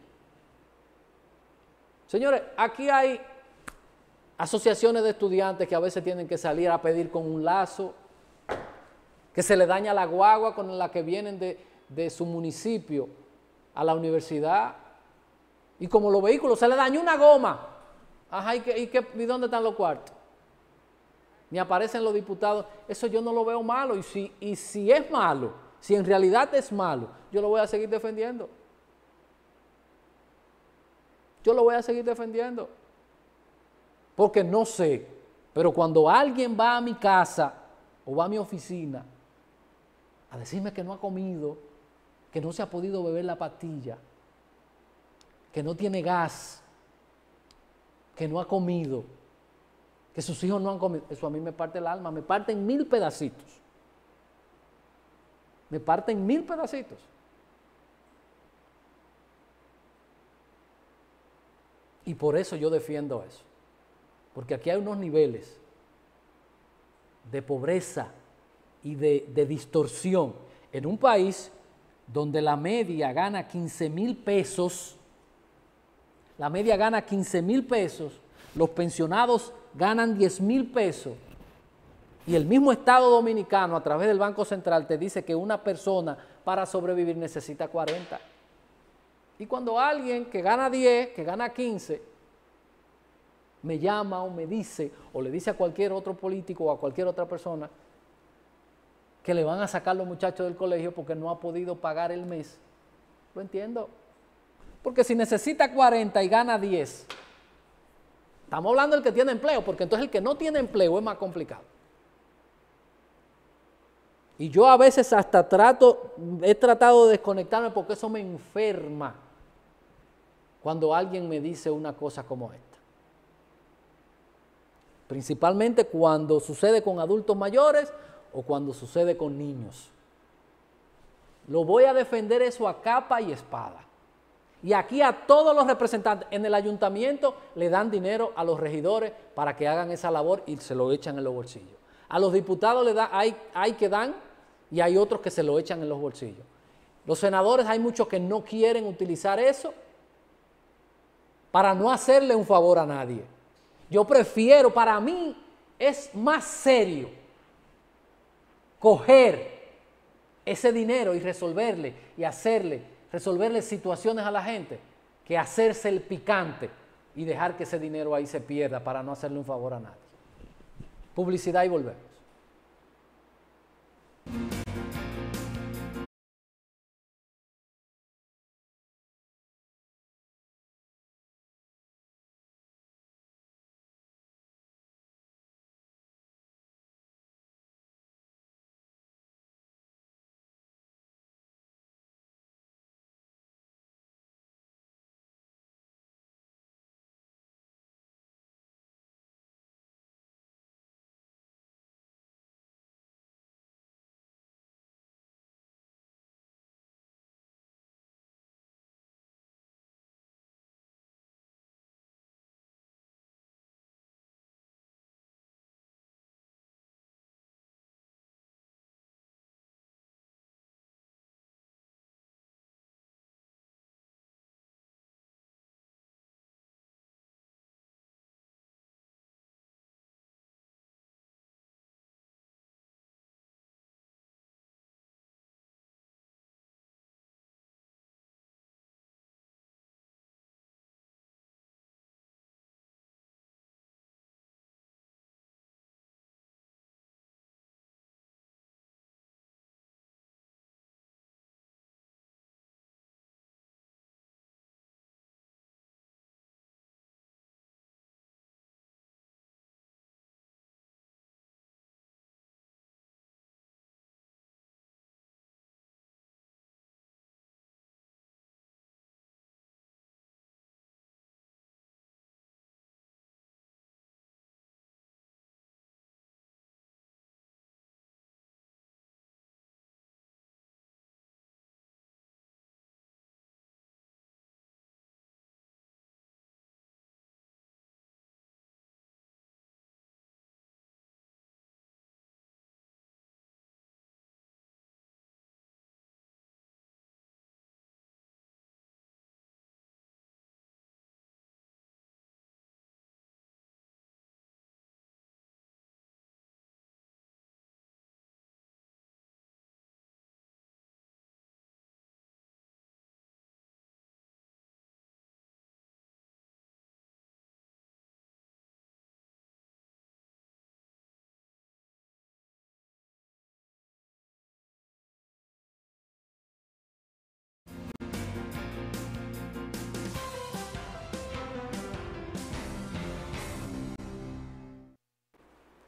Señores, aquí hay asociaciones de estudiantes que a veces tienen que salir a pedir con un lazo, que se le daña la guagua con la que vienen de, de su municipio a la universidad, y como los vehículos, se le dañó una goma. Ajá, ¿y, qué, y, qué, ¿y dónde están los cuartos? Ni aparecen los diputados. Eso yo no lo veo malo, y si, y si es malo, si en realidad es malo, yo lo voy a seguir defendiendo. Yo lo voy a seguir defendiendo. Porque no sé, pero cuando alguien va a mi casa o va a mi oficina a decirme que no ha comido, que no se ha podido beber la pastilla, que no tiene gas, que no ha comido, que sus hijos no han comido, eso a mí me parte el alma, me parte en mil pedacitos. Me parte en mil pedacitos. Y por eso yo defiendo eso. Porque aquí hay unos niveles de pobreza y de, de distorsión. En un país donde la media gana quince mil pesos, la media gana quince mil pesos, los pensionados ganan diez mil pesos, y el mismo Estado Dominicano a través del Banco Central te dice que una persona para sobrevivir necesita cuarenta. Y cuando alguien que gana diez, que gana quince, me llama o me dice, o le dice a cualquier otro político o a cualquier otra persona que le van a sacar los muchachos del colegio porque no ha podido pagar el mes, lo entiendo. Porque si necesita cuarenta y gana diez, estamos hablando del que tiene empleo, porque entonces el que no tiene empleo es más complicado. Y yo a veces hasta trato, he tratado de desconectarme porque eso me enferma cuando alguien me dice una cosa como esta. Principalmente cuando sucede con adultos mayores o cuando sucede con niños. Lo voy a defender eso a capa y espada. Y aquí a todos los representantes en el ayuntamiento le dan dinero a los regidores para que hagan esa labor y se lo echan en los bolsillos. A los diputados le da, hay, hay que dan y hay otros que se lo echan en los bolsillos. Los senadores hay muchos que no quieren utilizar eso para no hacerle un favor a nadie. Yo prefiero, para mí es más serio coger ese dinero y resolverle y hacerle, resolverle situaciones a la gente que hacerse el picante y dejar que ese dinero ahí se pierda para no hacerle un favor a nadie. Publicidad y volvemos.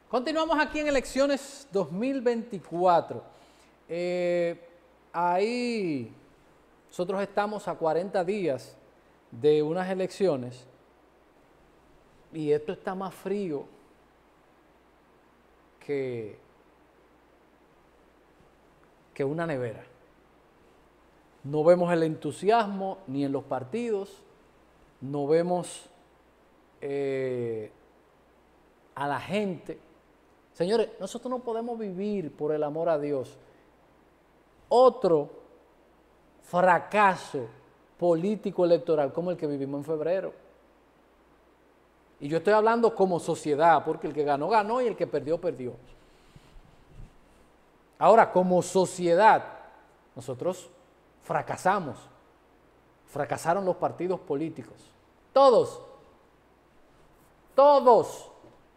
Continuamos aquí en elecciones dos mil veinticuatro. Eh, ahí nosotros estamos a cuarenta días de unas elecciones y esto está más frío que, que una nevera. No vemos el entusiasmo ni en los partidos, no vemos eh, a la gente. Señores, nosotros no podemos vivir, por el amor a Dios, otro fracaso político electoral como el que vivimos en febrero. Y yo estoy hablando como sociedad, porque el que ganó, ganó y el que perdió, perdió. Ahora, como sociedad, nosotros fracasamos. Fracasaron los partidos políticos. Todos. Todos.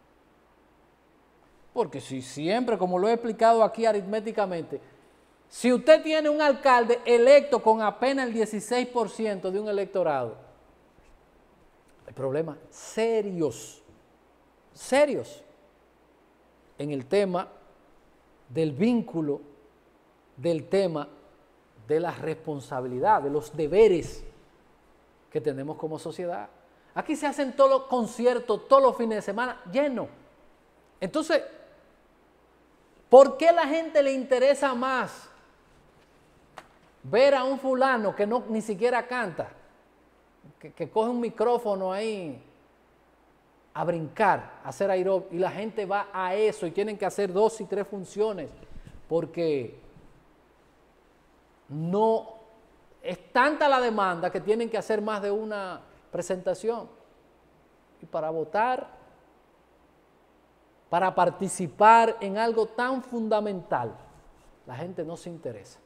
Porque si siempre, como lo he explicado aquí aritméticamente, si usted tiene un alcalde electo con apenas el dieciséis por ciento de un electorado, hay problemas serios, serios, en el tema del vínculo, del tema de la responsabilidad, de los deberes que tenemos como sociedad. Aquí se hacen todos los conciertos, todos los fines de semana, llenos. Entonces, ¿por qué a la gente le interesa más ver a un fulano que no ni siquiera canta, que, que coge un micrófono ahí a brincar, a hacer aeróbico, y la gente va a eso y tienen que hacer dos y tres funciones porque no es tanta la demanda que tienen que hacer más de una presentación? Y para votar, para participar en algo tan fundamental, la gente no se interesa.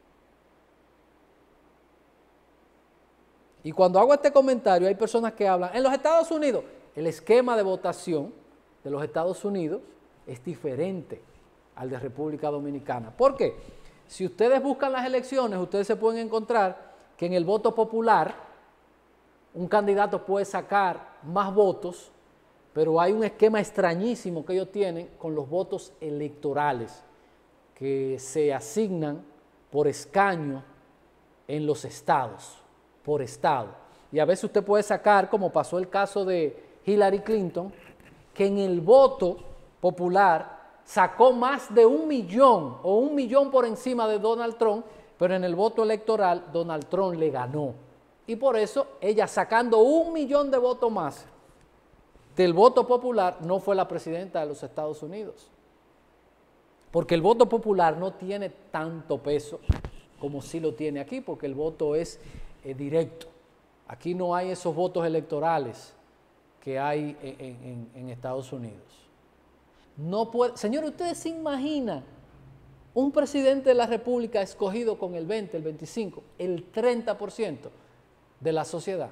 Y cuando hago este comentario hay personas que hablan, en los Estados Unidos, el esquema de votación de los Estados Unidos es diferente al de República Dominicana. ¿Por qué? Si ustedes buscan las elecciones, ustedes se pueden encontrar que en el voto popular un candidato puede sacar más votos, pero hay un esquema extrañísimo que ellos tienen con los votos electorales que se asignan por escaño en los estados, por estado. Y a veces usted puede sacar, como pasó el caso de Hillary Clinton, que en el voto popular sacó más de un millón o un millón por encima de Donald Trump, pero en el voto electoral Donald Trump le ganó. Y por eso ella, sacando un millón de votos más del voto popular, no fue la presidenta de los Estados Unidos. Porque el voto popular no tiene tanto peso como sí lo tiene aquí, porque el voto es eh, directo. Aquí no hay esos votos electorales que hay en, en, en Estados Unidos. No puede, señores, ¿ustedes se imaginan un presidente de la República escogido con el veinte, el veinticinco, el treinta por ciento de la sociedad?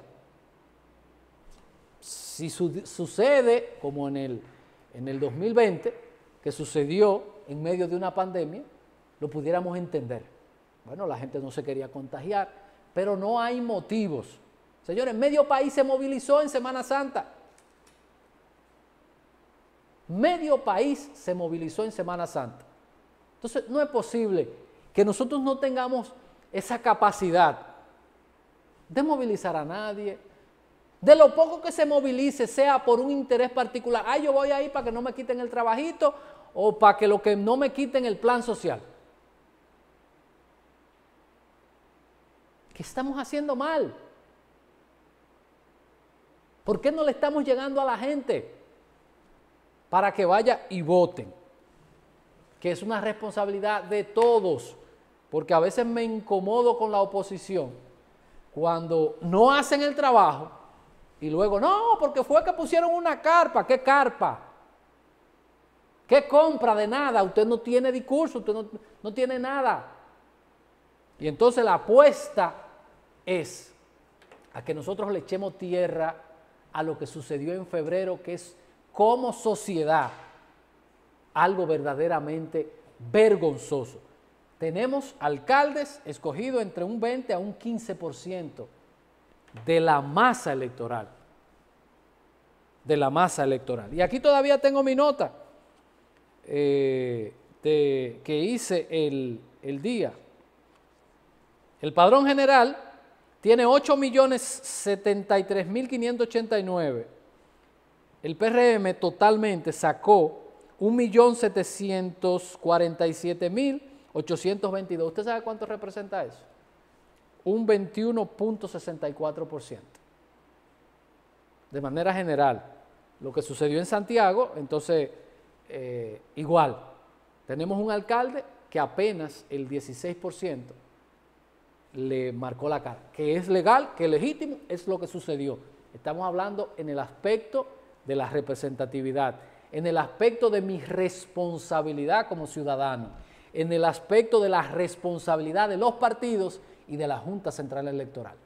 Si su, sucede, como en el, en el dos mil veinte, que sucedió en medio de una pandemia, lo pudiéramos entender. Bueno, la gente no se quería contagiar, pero no hay motivos. Señores, medio país se movilizó en Semana Santa. Medio país se movilizó en Semana Santa. Entonces, no es posible que nosotros no tengamos esa capacidad de movilizar a nadie. De lo poco que se movilice, sea por un interés particular. Ah, yo voy ahí para que no me quiten el trabajito o para que lo que no me quiten el plan social. ¿Qué estamos haciendo mal? ¿Por qué no le estamos llegando a la gente para que vaya y voten? Que es una responsabilidad de todos, porque a veces me incomodo con la oposición cuando no hacen el trabajo y luego, no, porque fue que pusieron una carpa. ¿Qué carpa? ¿Qué compra de nada? Usted no tiene discurso, usted no, no tiene nada. Y entonces la apuesta es a que nosotros le echemos tierra a lo que sucedió en febrero, que es como sociedad algo verdaderamente vergonzoso. Tenemos alcaldes escogidos entre un veinte a un quince por ciento de la masa electoral. De la masa electoral. Y aquí todavía tengo mi nota. eh, de, que hice el, el día. El padrón general tiene ocho millones setenta y tres mil quinientos ochenta y nueve. El P R M totalmente sacó un millón setecientos cuarenta y siete mil ochocientos veintidós. ¿Usted sabe cuánto representa eso? Un veintiuno punto sesenta y cuatro por ciento. De manera general, lo que sucedió en Santiago, entonces, eh, igual, tenemos un alcalde que apenas el dieciséis por ciento le marcó la cara. Que es legal, que es legítimo, es lo que sucedió. Estamos hablando en el aspecto de la representatividad, en el aspecto de mi responsabilidad como ciudadano, en el aspecto de la responsabilidad de los partidos y de la Junta Central Electoral,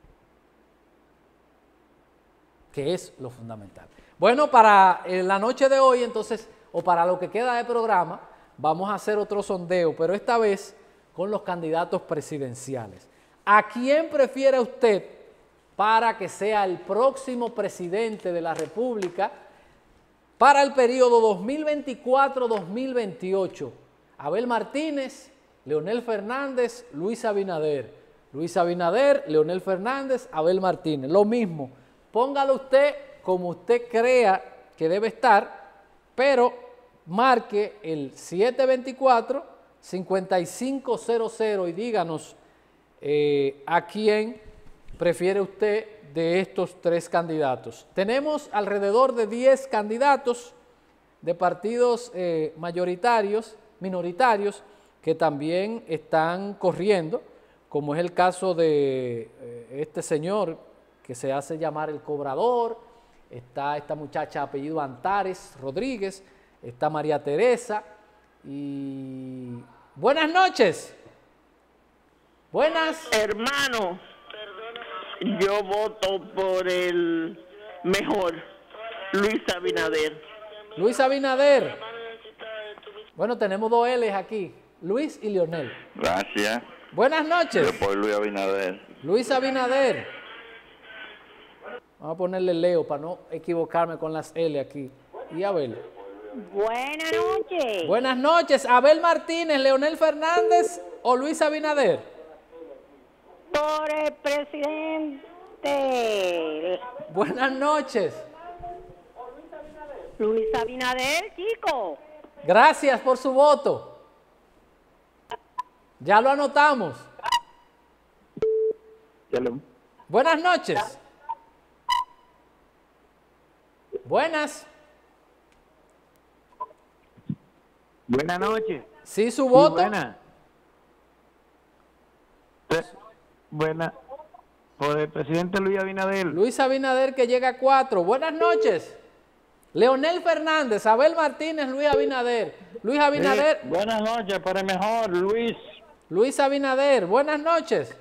que es lo fundamental. Bueno, para la noche de hoy, entonces, o para lo que queda de programa, vamos a hacer otro sondeo, pero esta vez con los candidatos presidenciales. ¿A quién prefiere usted para que sea el próximo presidente de la República para el periodo dos mil veinticuatro dos mil veintiocho? Abel Martínez, Leonel Fernández, Luis Abinader. Luis Abinader, Leonel Fernández, Abel Martínez. Lo mismo, póngalo usted como usted crea que debe estar, pero marque el siete veinticuatro cincuenta y cinco cero cero y díganos eh, a quién prefiere usted de estos tres candidatos. Tenemos alrededor de diez candidatos de partidos eh, mayoritarios, minoritarios, que también están corriendo, como es el caso de eh, este señor que se hace llamar el Cobrador, está esta muchacha apellido Antares Rodríguez, está María Teresa y... Buenas noches. Buenas. Hermano, yo voto por el mejor, Luis Abinader. Luis Abinader. Bueno, tenemos dos L's aquí, Luis y Leonel. Gracias. Buenas noches. Yo por Luis Abinader. Luis Abinader. Vamos a ponerle Leo para no equivocarme con las L aquí. Y Abel. Buenas noches. Buenas noches. Abel Martínez, Leonel Fernández o Luis Abinader. Por el presidente. Buenas noches. Luis Abinader, chico. Gracias por su voto. Ya lo anotamos. Hello. Buenas noches. Buenas. Buenas noches. Sí, su voto. Sí, buena. Buena. Por el presidente Luis Abinader. Luis Abinader, que llega a cuatro. Buenas noches. Leonel Fernández, Abel Martínez, Luis Abinader. Luis Abinader. Sí, buenas noches, para el mejor, Luis. Luis Abinader, buenas noches.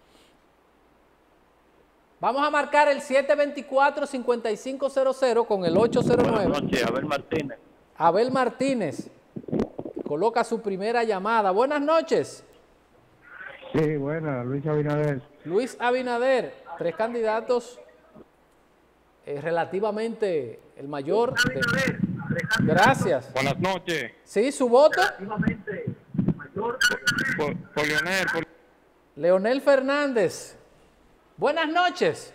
Vamos a marcar el siete veinticuatro cincuenta y cinco cero cero con el ocho cero nueve. Buenas noches, Abel Martínez. Abel Martínez coloca su primera llamada. Buenas noches. Sí, buenas, Luis Abinader. Luis Abinader, tres candidatos, eh, relativamente el mayor. De... Gracias. Buenas noches. Sí, su voto. Por, por Leonel. Por... Leonel Fernández. Buenas noches.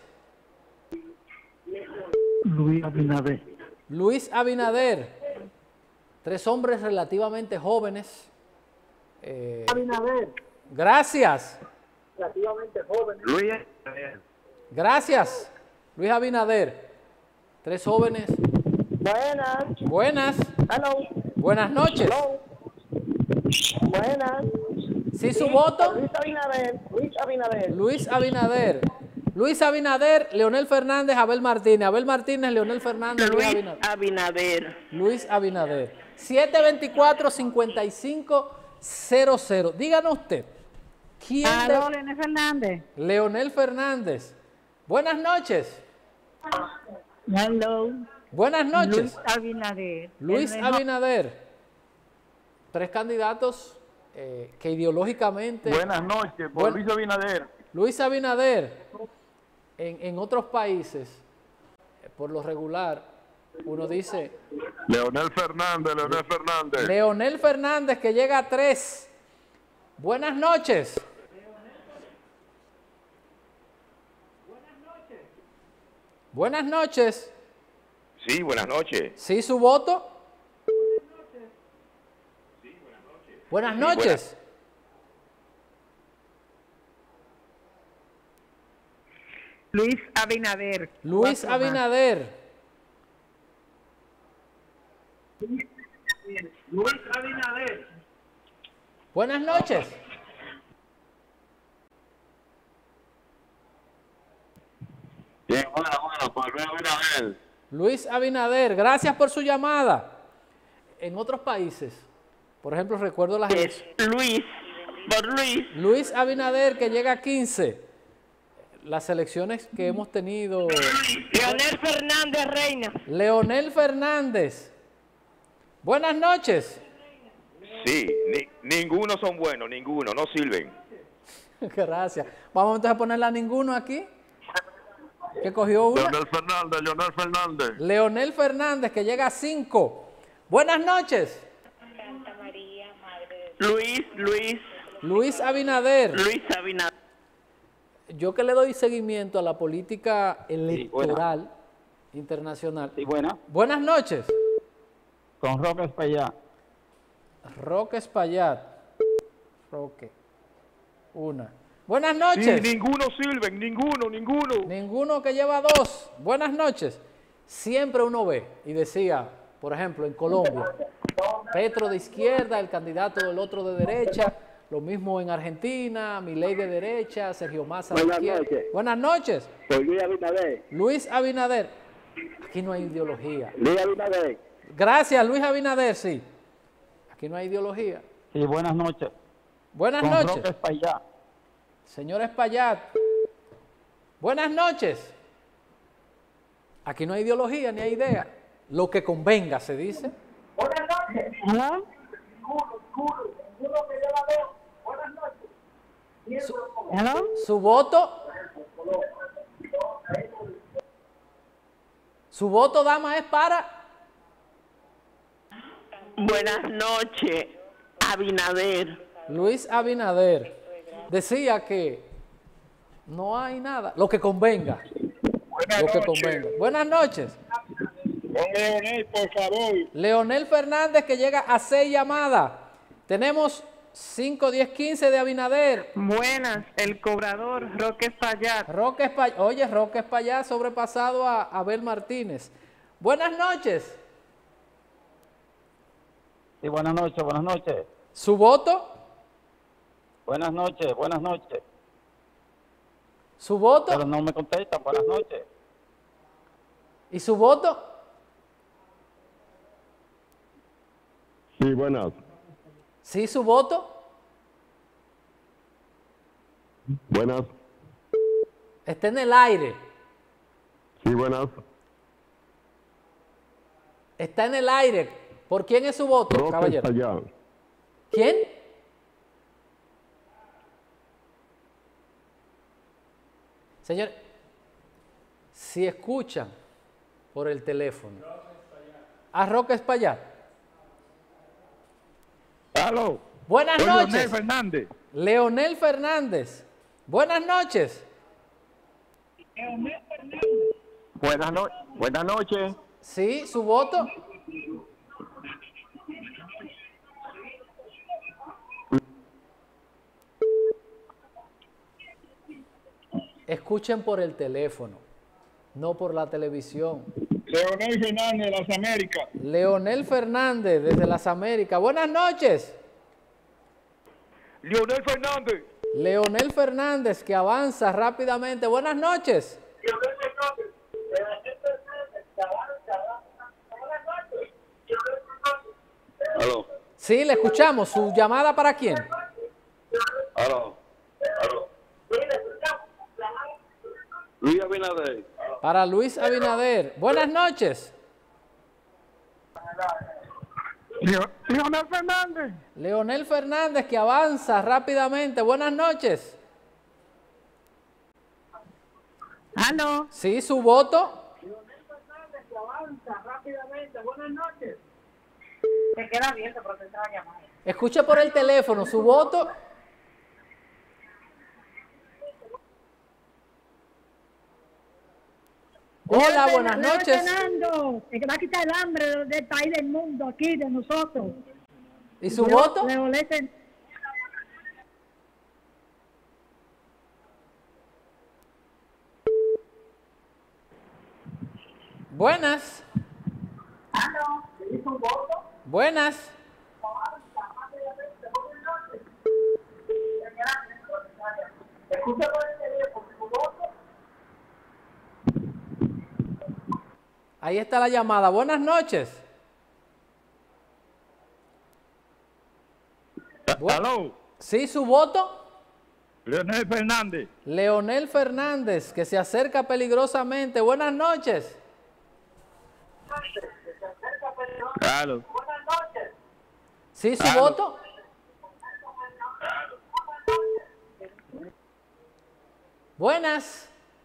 Luis Abinader. Luis Abinader. Tres hombres relativamente jóvenes. Eh, Abinader. Gracias. Relativamente jóvenes. Luis. Gracias. Luis Abinader. Tres jóvenes. Buenas. Buenas. Hello. Buenas noches. Hello. Buenas. ¿Sí su voto? Luis Abinader. Luis Abinader. Luis Abinader. Luis Abinader, Leonel Fernández, Abel Martínez. Abel Martínez, Leonel Fernández, Luis Luis Abinader. Abinader. Luis Abinader. siete veinticuatro cincuenta y cinco cero cero. Díganos usted. ¿Quién Aló, de... Leonel Fernández. Leonel Fernández. Buenas noches. Hello. Buenas noches. Luis Abinader. Luis El mejor. Abinader. Tres candidatos eh, que ideológicamente... Buenas noches, por Buen- Luis Abinader. Luis Abinader, en, en otros países, eh, por lo regular, Uno dice... Leonel Fernández, Leonel Fernández. Leonel Fernández, que llega a tres. Buenas noches. Buenas noches. Sí, buenas noches. ¿Sí su voto? Buenas noches. Luis Abinader. Luis Cuatro más. Abinader. Luis Abinader. Buenas noches. Bien, bueno, bueno, por Luis Abinader. Luis Abinader, gracias por su llamada. En otros países, por ejemplo, recuerdo las... Es Luis, por Luis. Luis Abinader, que llega a quince. Las elecciones que hemos tenido... Leonel Fernández Reina. Leonel Fernández. Buenas noches. Sí, ni- ninguno son buenos, ninguno, no sirven. Gracias. Vamos entonces a ponerla a ninguno aquí. Que cogió una. Leonel Fernández, Leonel Fernández. Leonel Fernández, que llega a cinco. Buenas noches. Luis, Luis. Luis Abinader. Luis Abinader. Yo que le doy seguimiento a la política electoral internacional. Sí, buena. Buenas noches. Con Roque Espaillat. Roque Espaillat. Roque. Una. Buenas noches. Sí, ninguno sirven, ninguno, ninguno. Ninguno, que lleva dos. Buenas noches. Siempre uno ve, y decía, por ejemplo, en Colombia, Petro de izquierda, el candidato del otro de derecha. Lo mismo en Argentina, Milei de derecha, Sergio Massa de Buenas izquierda. noches. Buenas noches. Soy Luis Abinader. Luis Abinader. Aquí no hay ideología. Luis Abinader. Gracias, Luis Abinader, sí. Aquí no hay ideología. Sí, buenas noches. Buenas Con noches. Roque Espaillat. Señor Espaillat. Buenas noches. Aquí no hay ideología ni hay idea. Lo que convenga, se dice. Buenas noches. ¿Ah? Ninguno, ninguno, ninguno que lleva dos. Buenas noches. Su, su voto. Su voto, dama, es para. Buenas noches, Abinader. Luis Abinader. Decía que no hay nada. Lo que convenga. Buenas Lo que noches. convenga. Buenas noches. Con Leonel, por favor. Leonel Fernández, que llega a seis llamadas. Tenemos cinco, diez, quince de Abinader. Buenas, el cobrador Roque Espaillat. Roque Espaillat. Oye, Roque Espaillat sobrepasado a Abel Martínez. Buenas noches. Sí, buenas noches, buenas noches. ¿Su voto? Buenas noches, buenas noches. ¿Su voto? Pero no me contestan, buenas noches. ¿Y su voto? Sí, buenas. ¿Sí, su voto? Buenas. Está en el aire. Sí, buenas. Está en el aire. ¿Por quién es su voto, Roque caballero? Espaillat. ¿Quién? Señor, si escuchan por el teléfono a Roque Espaillat. Aló. Buenas Soy noches. Leonel Fernández. Leonel Fernández. Buenas noches. Buenas, no buenas noches. Sí, su voto. Escuchen por el teléfono, no por la televisión. Leonel Fernández de las Américas. Leonel Fernández desde las Américas. Buenas noches. Leonel Fernández. Leonel Fernández, que avanza rápidamente. Buenas noches. Aló. Sí, le escuchamos. ¿Su llamada para quién? Aló. Aló. Luis Abinader. Para Luis Abinader. Buenas noches. Leonel Fernández. Leonel Fernández, que avanza rápidamente. Buenas noches. ¿Aló? Sí, su voto. rápidamente. Buenas noches. Te queda abierto, pero te entra la llamada. Escuche por el teléfono su voto. Hola, buenas noches. Fernando, te va a quitar el hambre del país, del mundo, aquí, de nosotros. ¿Y su voto? Buenas. Buenas. Ahí está la llamada. Buenas noches. ¿Aló? ¿Sí, su voto? Leonel Fernández. Leonel Fernández, que se acerca peligrosamente. Buenas noches. Claro. ¿Sí, su Aló. voto? Buenas.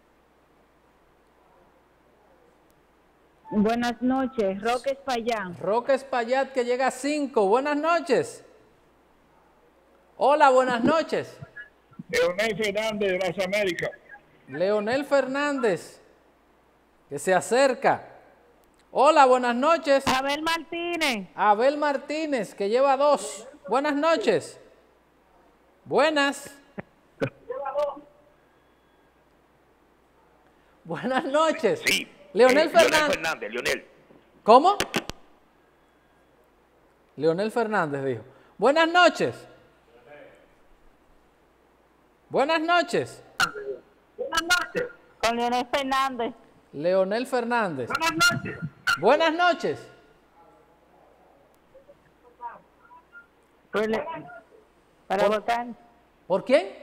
Buenas noches, Roque Espaillat. Roque Espaillat, que llega a cinco. Buenas noches. Hola, buenas noches. Leonel Fernández de las Américas. Leonel Fernández, que se acerca. Hola, buenas noches. Abel Martínez. Abel Martínez, que lleva dos. Buenas noches. Buenas. Buenas noches. Sí. Leonel eh, Fernández. Leonel Fernández, Leonel. ¿Cómo? Leonel Fernández dijo. Buenas noches. Buenas noches. Buenas noches. Con Leonel Fernández. Leonel Fernández. Buenas noches. Buenas noches. Pues le- Para votar. ¿Por quién?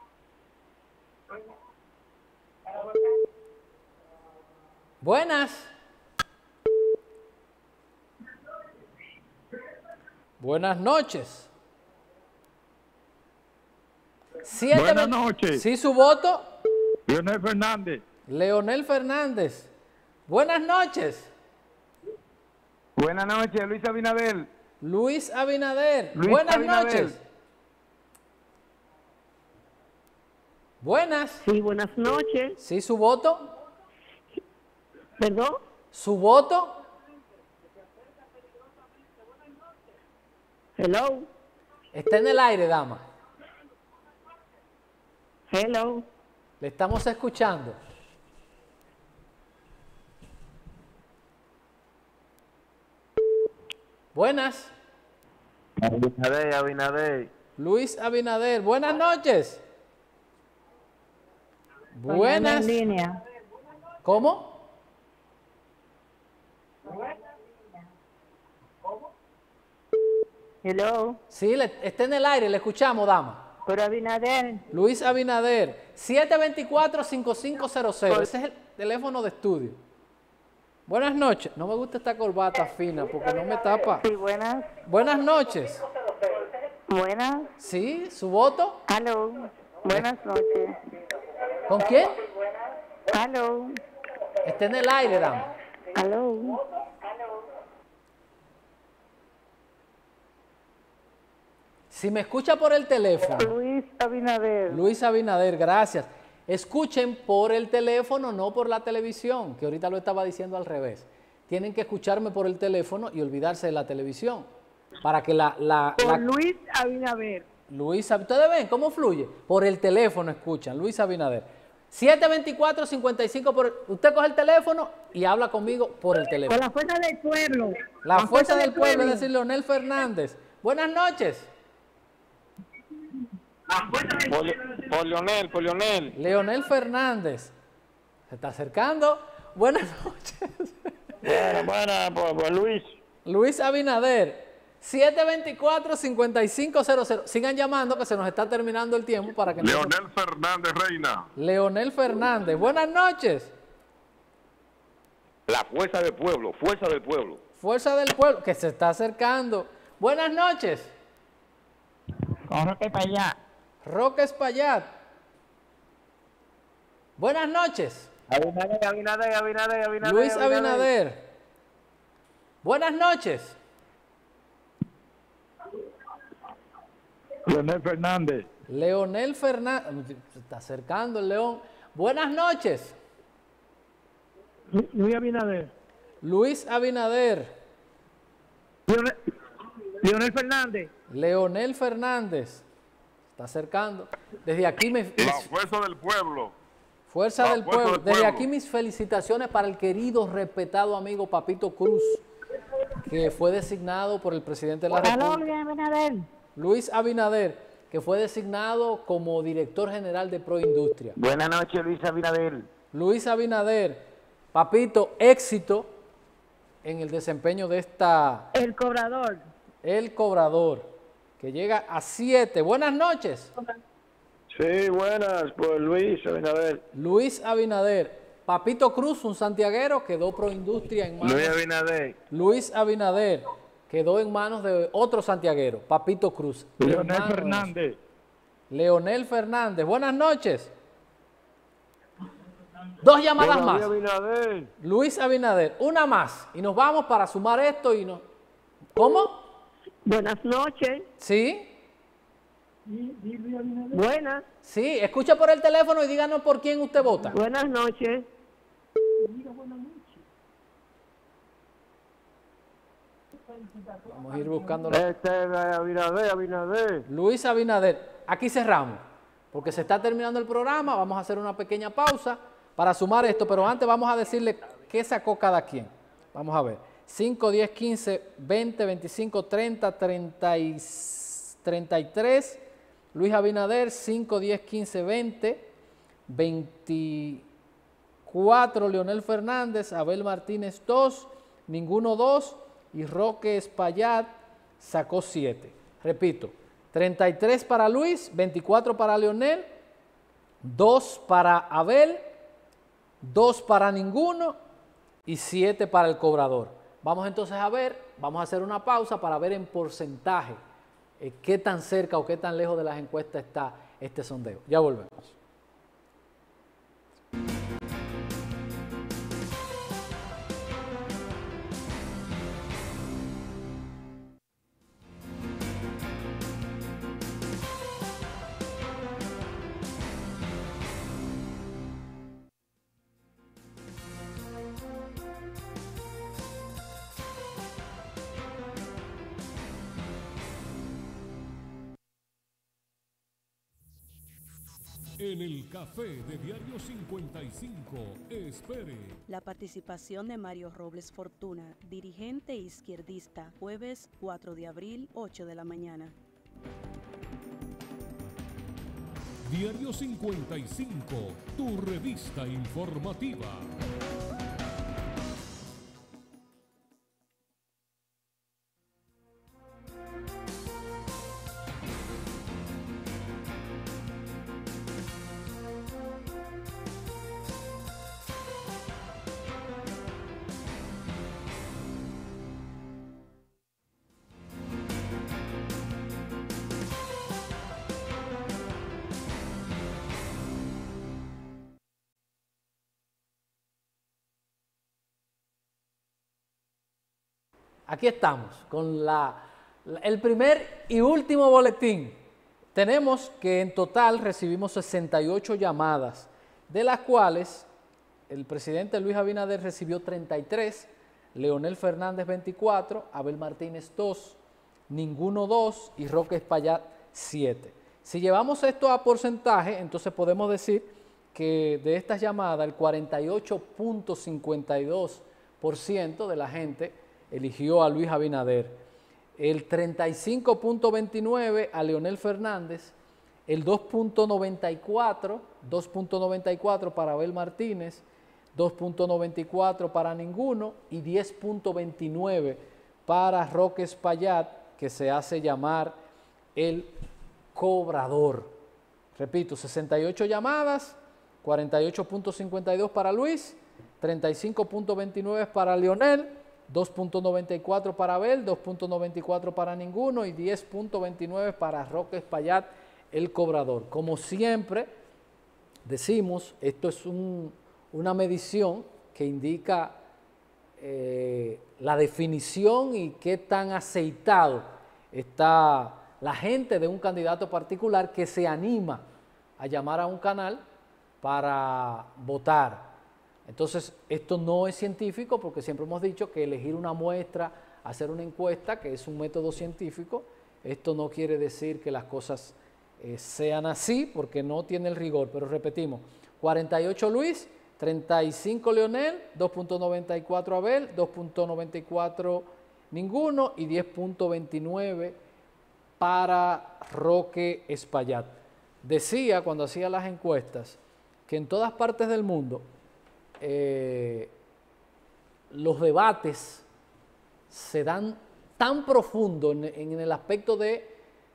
Buenas. Buenas noches. Siete Buenas ve- noches. ¿Sí, su voto? Leonel Fernández. Leonel Fernández. Buenas noches. Buenas noches, Luis Abinader. Luis Abinader. Luis Buenas Abinader. noches. Buenas. Sí, buenas noches. ¿Sí, su voto? ¿Perdón? ¿Su voto? Hello. Está en el aire, dama. Hello. Le estamos escuchando. Buenas. Abinader, Abinader. Luis Abinader. Buenas noches. Buenas. En línea. ¿Cómo? Hello. Sí, le- está en el aire, le escuchamos, dama. Pero Abinader. Luis Abinader, siete dos cuatro, cinco cinco cero cero. Ese es el teléfono de estudio. Buenas noches. No me gusta esta corbata fina porque no me tapa. Sí, buenas. Buenas noches. Buenas. ¿Sí? ¿Su voto? Aló. Buenas noches. ¿Con quién? Aló. Está en el aire, dama. Aló. Si me escucha por el teléfono. Luis Abinader. Luis Abinader, gracias. Escuchen por el teléfono, no por la televisión, que ahorita lo estaba diciendo al revés. Tienen que escucharme por el teléfono y olvidarse de la televisión. Para que la... la, Por la- Luis Abinader. Luis, Ab- ¿ustedes ven cómo fluye? Por el teléfono escuchan, Luis Abinader. siete dos cuatro, cinco cinco, por, usted coge el teléfono y habla conmigo por el Con teléfono. la fuerza del pueblo. La fuerza del pueblo, es decir, Leonel Fernández. Buenas noches. Por, por Leonel, por Leonel. Leonel Fernández. Se está acercando. Buenas noches. Bueno, bueno, por, por Luis. Luis Abinader. siete dos cuatro, cinco cinco cero cero. Sigan llamando que se nos está terminando el tiempo para que... Leonel Fernández Reina. Leonel Fernández. Buenas noches. La fuerza del pueblo, fuerza del pueblo. Fuerza del pueblo, que se está acercando. Buenas noches. Córrete para allá. Roque Espaillat. Buenas noches. Abinader, Abinader, Abinader, Abinader. Luis Abinader. Buenas noches. Leonel Fernández. Leonel Fernández. Se está acercando el León. Buenas noches. Luis Abinader. Luis Abinader. Leonel, Leonel Fernández. Leonel Fernández. Está acercando. Desde aquí me... La fuerza del pueblo. Fuerza La del fuerza pueblo. del Desde pueblo. aquí mis felicitaciones para el querido, respetado amigo Papito Cruz, que fue designado por el presidente de la Aló, República. Luis Abinader. Luis Abinader, que fue designado como director general de Proindustria. Buenas noches, Luis Abinader. Luis Abinader, Papito, éxito en el desempeño de esta... El cobrador. El cobrador, que llega a siete. Buenas noches. Sí, buenas, pues Luis Abinader. Luis Abinader. Papito Cruz, un santiaguero, quedó Proindustria en manos... Luis Abinader. Luis Abinader quedó en manos de otro santiaguero, Papito Cruz. Leonel hermano de Fernández. Leonel Fernández. Buenas noches. Dos llamadas Hola, más. Luis Abinader. Luis Abinader, una más. Y nos vamos para sumar esto y no. ¿Cómo? Buenas noches. ¿Sí? Buenas. Sí, escucha por el teléfono y díganos por quién usted vota. Buenas noches. Vamos a ir buscando. la- Este es Abinader, Abinader. Luis Abinader. Aquí cerramos, porque se está terminando el programa. Vamos a hacer una pequeña pausa para sumar esto, pero antes vamos a decirle qué sacó cada quien. Vamos a ver. cinco, diez, quince, veinte, veinticinco, treinta, treinta y tres. Luis Abinader, cinco, diez, quince, veinte, veinticuatro. Leonel Fernández, Abel Martínez, dos, ninguno, dos. Y Roque Espaillat sacó siete. Repito, treinta y tres para Luis, veinticuatro para Leonel, dos para Abel, dos para ninguno y siete para el cobrador. Vamos entonces a ver, vamos a hacer una pausa para ver en porcentaje eh, qué tan cerca o qué tan lejos de las encuestas está este sondeo. Ya volvemos. En el café de Diario cincuenta y cinco, espere. La participación de Mario Robles Fortuna, dirigente izquierdista, jueves cuatro de abril, ocho de la mañana. Diario cincuenta y cinco, tu revista informativa. Aquí estamos con la, la- el primer y último boletín. Tenemos que en total recibimos sesenta y ocho llamadas, de las cuales el presidente Luis Abinader recibió treinta y tres, Leonel Fernández veinticuatro, Abel Martínez dos, ninguno dos y Roque Espaillat siete. Si llevamos esto a porcentaje, entonces podemos decir que de estas llamadas el cuarenta y ocho punto cincuenta y dos por ciento de la gente eligió a Luis Abinader, el treinta y cinco punto veintinueve a Leonel Fernández, el dos punto noventa y cuatro para Abel Martínez, dos punto noventa y cuatro para ninguno y diez punto veintinueve para Roque Espaillat, que se hace llamar el cobrador. Repito, sesenta y ocho llamadas, cuarenta y ocho punto cincuenta y dos para Luis, treinta y cinco punto veintinueve para Leonel, dos punto noventa y cuatro para Abel, dos punto noventa y cuatro para ninguno y diez punto veintinueve para Roque Espaillat, el cobrador. Como siempre decimos, esto es un- una medición que indica eh, la definición y qué tan aceitado está la gente de un candidato particular que se anima a llamar a un canal para votar. Entonces, esto no es científico porque siempre hemos dicho que elegir una muestra, hacer una encuesta, que es un método científico, esto no quiere decir que las cosas eh, sean así porque no tiene el rigor, pero repetimos, cuarenta y ocho Luis, treinta y cinco Leonel, dos punto noventa y cuatro Abel, dos punto noventa y cuatro ninguno y diez punto veintinueve para Roque Espaillat. Decía cuando hacía las encuestas que en todas partes del mundo eh, los debates se dan tan profundo en, en el aspecto de,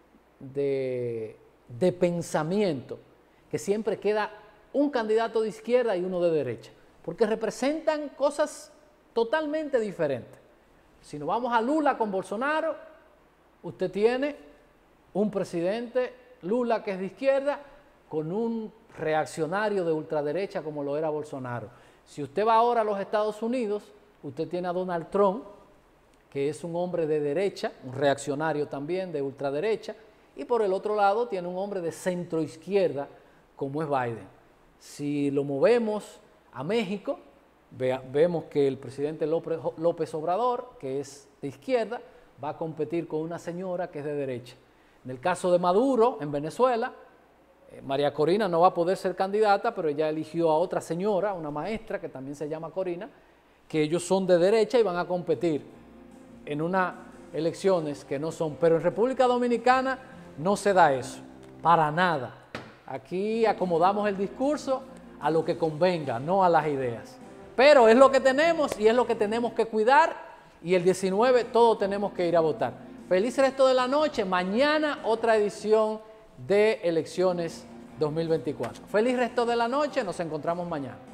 de, de pensamiento que siempre queda un candidato de izquierda y uno de derecha, porque representan cosas totalmente diferentes. Si nos vamos a Lula con Bolsonaro, usted tiene un presidente, Lula, que es de izquierda, con un reaccionario de ultraderecha como lo era Bolsonaro. Si usted va ahora a los Estados Unidos, usted tiene a Donald Trump, que es un hombre de derecha, un reaccionario también de ultraderecha, y por el otro lado tiene un hombre de centroizquierda como es Biden. Si lo movemos a México, ve, vemos que el presidente López, López Obrador, que es de izquierda, va a competir con una señora que es de derecha. En el caso de Maduro, en Venezuela, eh, María Corina no va a poder ser candidata, pero ella eligió a otra señora, una maestra que también se llama Corina, que ellos son de derecha y van a competir en unas elecciones que no son. Pero en República Dominicana no se da eso, para nada. Aquí acomodamos el discurso a lo que convenga, no a las ideas. Pero es lo que tenemos y es lo que tenemos que cuidar, y el diecinueve todos tenemos que ir a votar. Feliz resto de la noche. Mañana otra edición de Elecciones dos mil veinticuatro. Feliz resto de la noche. Nos encontramos mañana.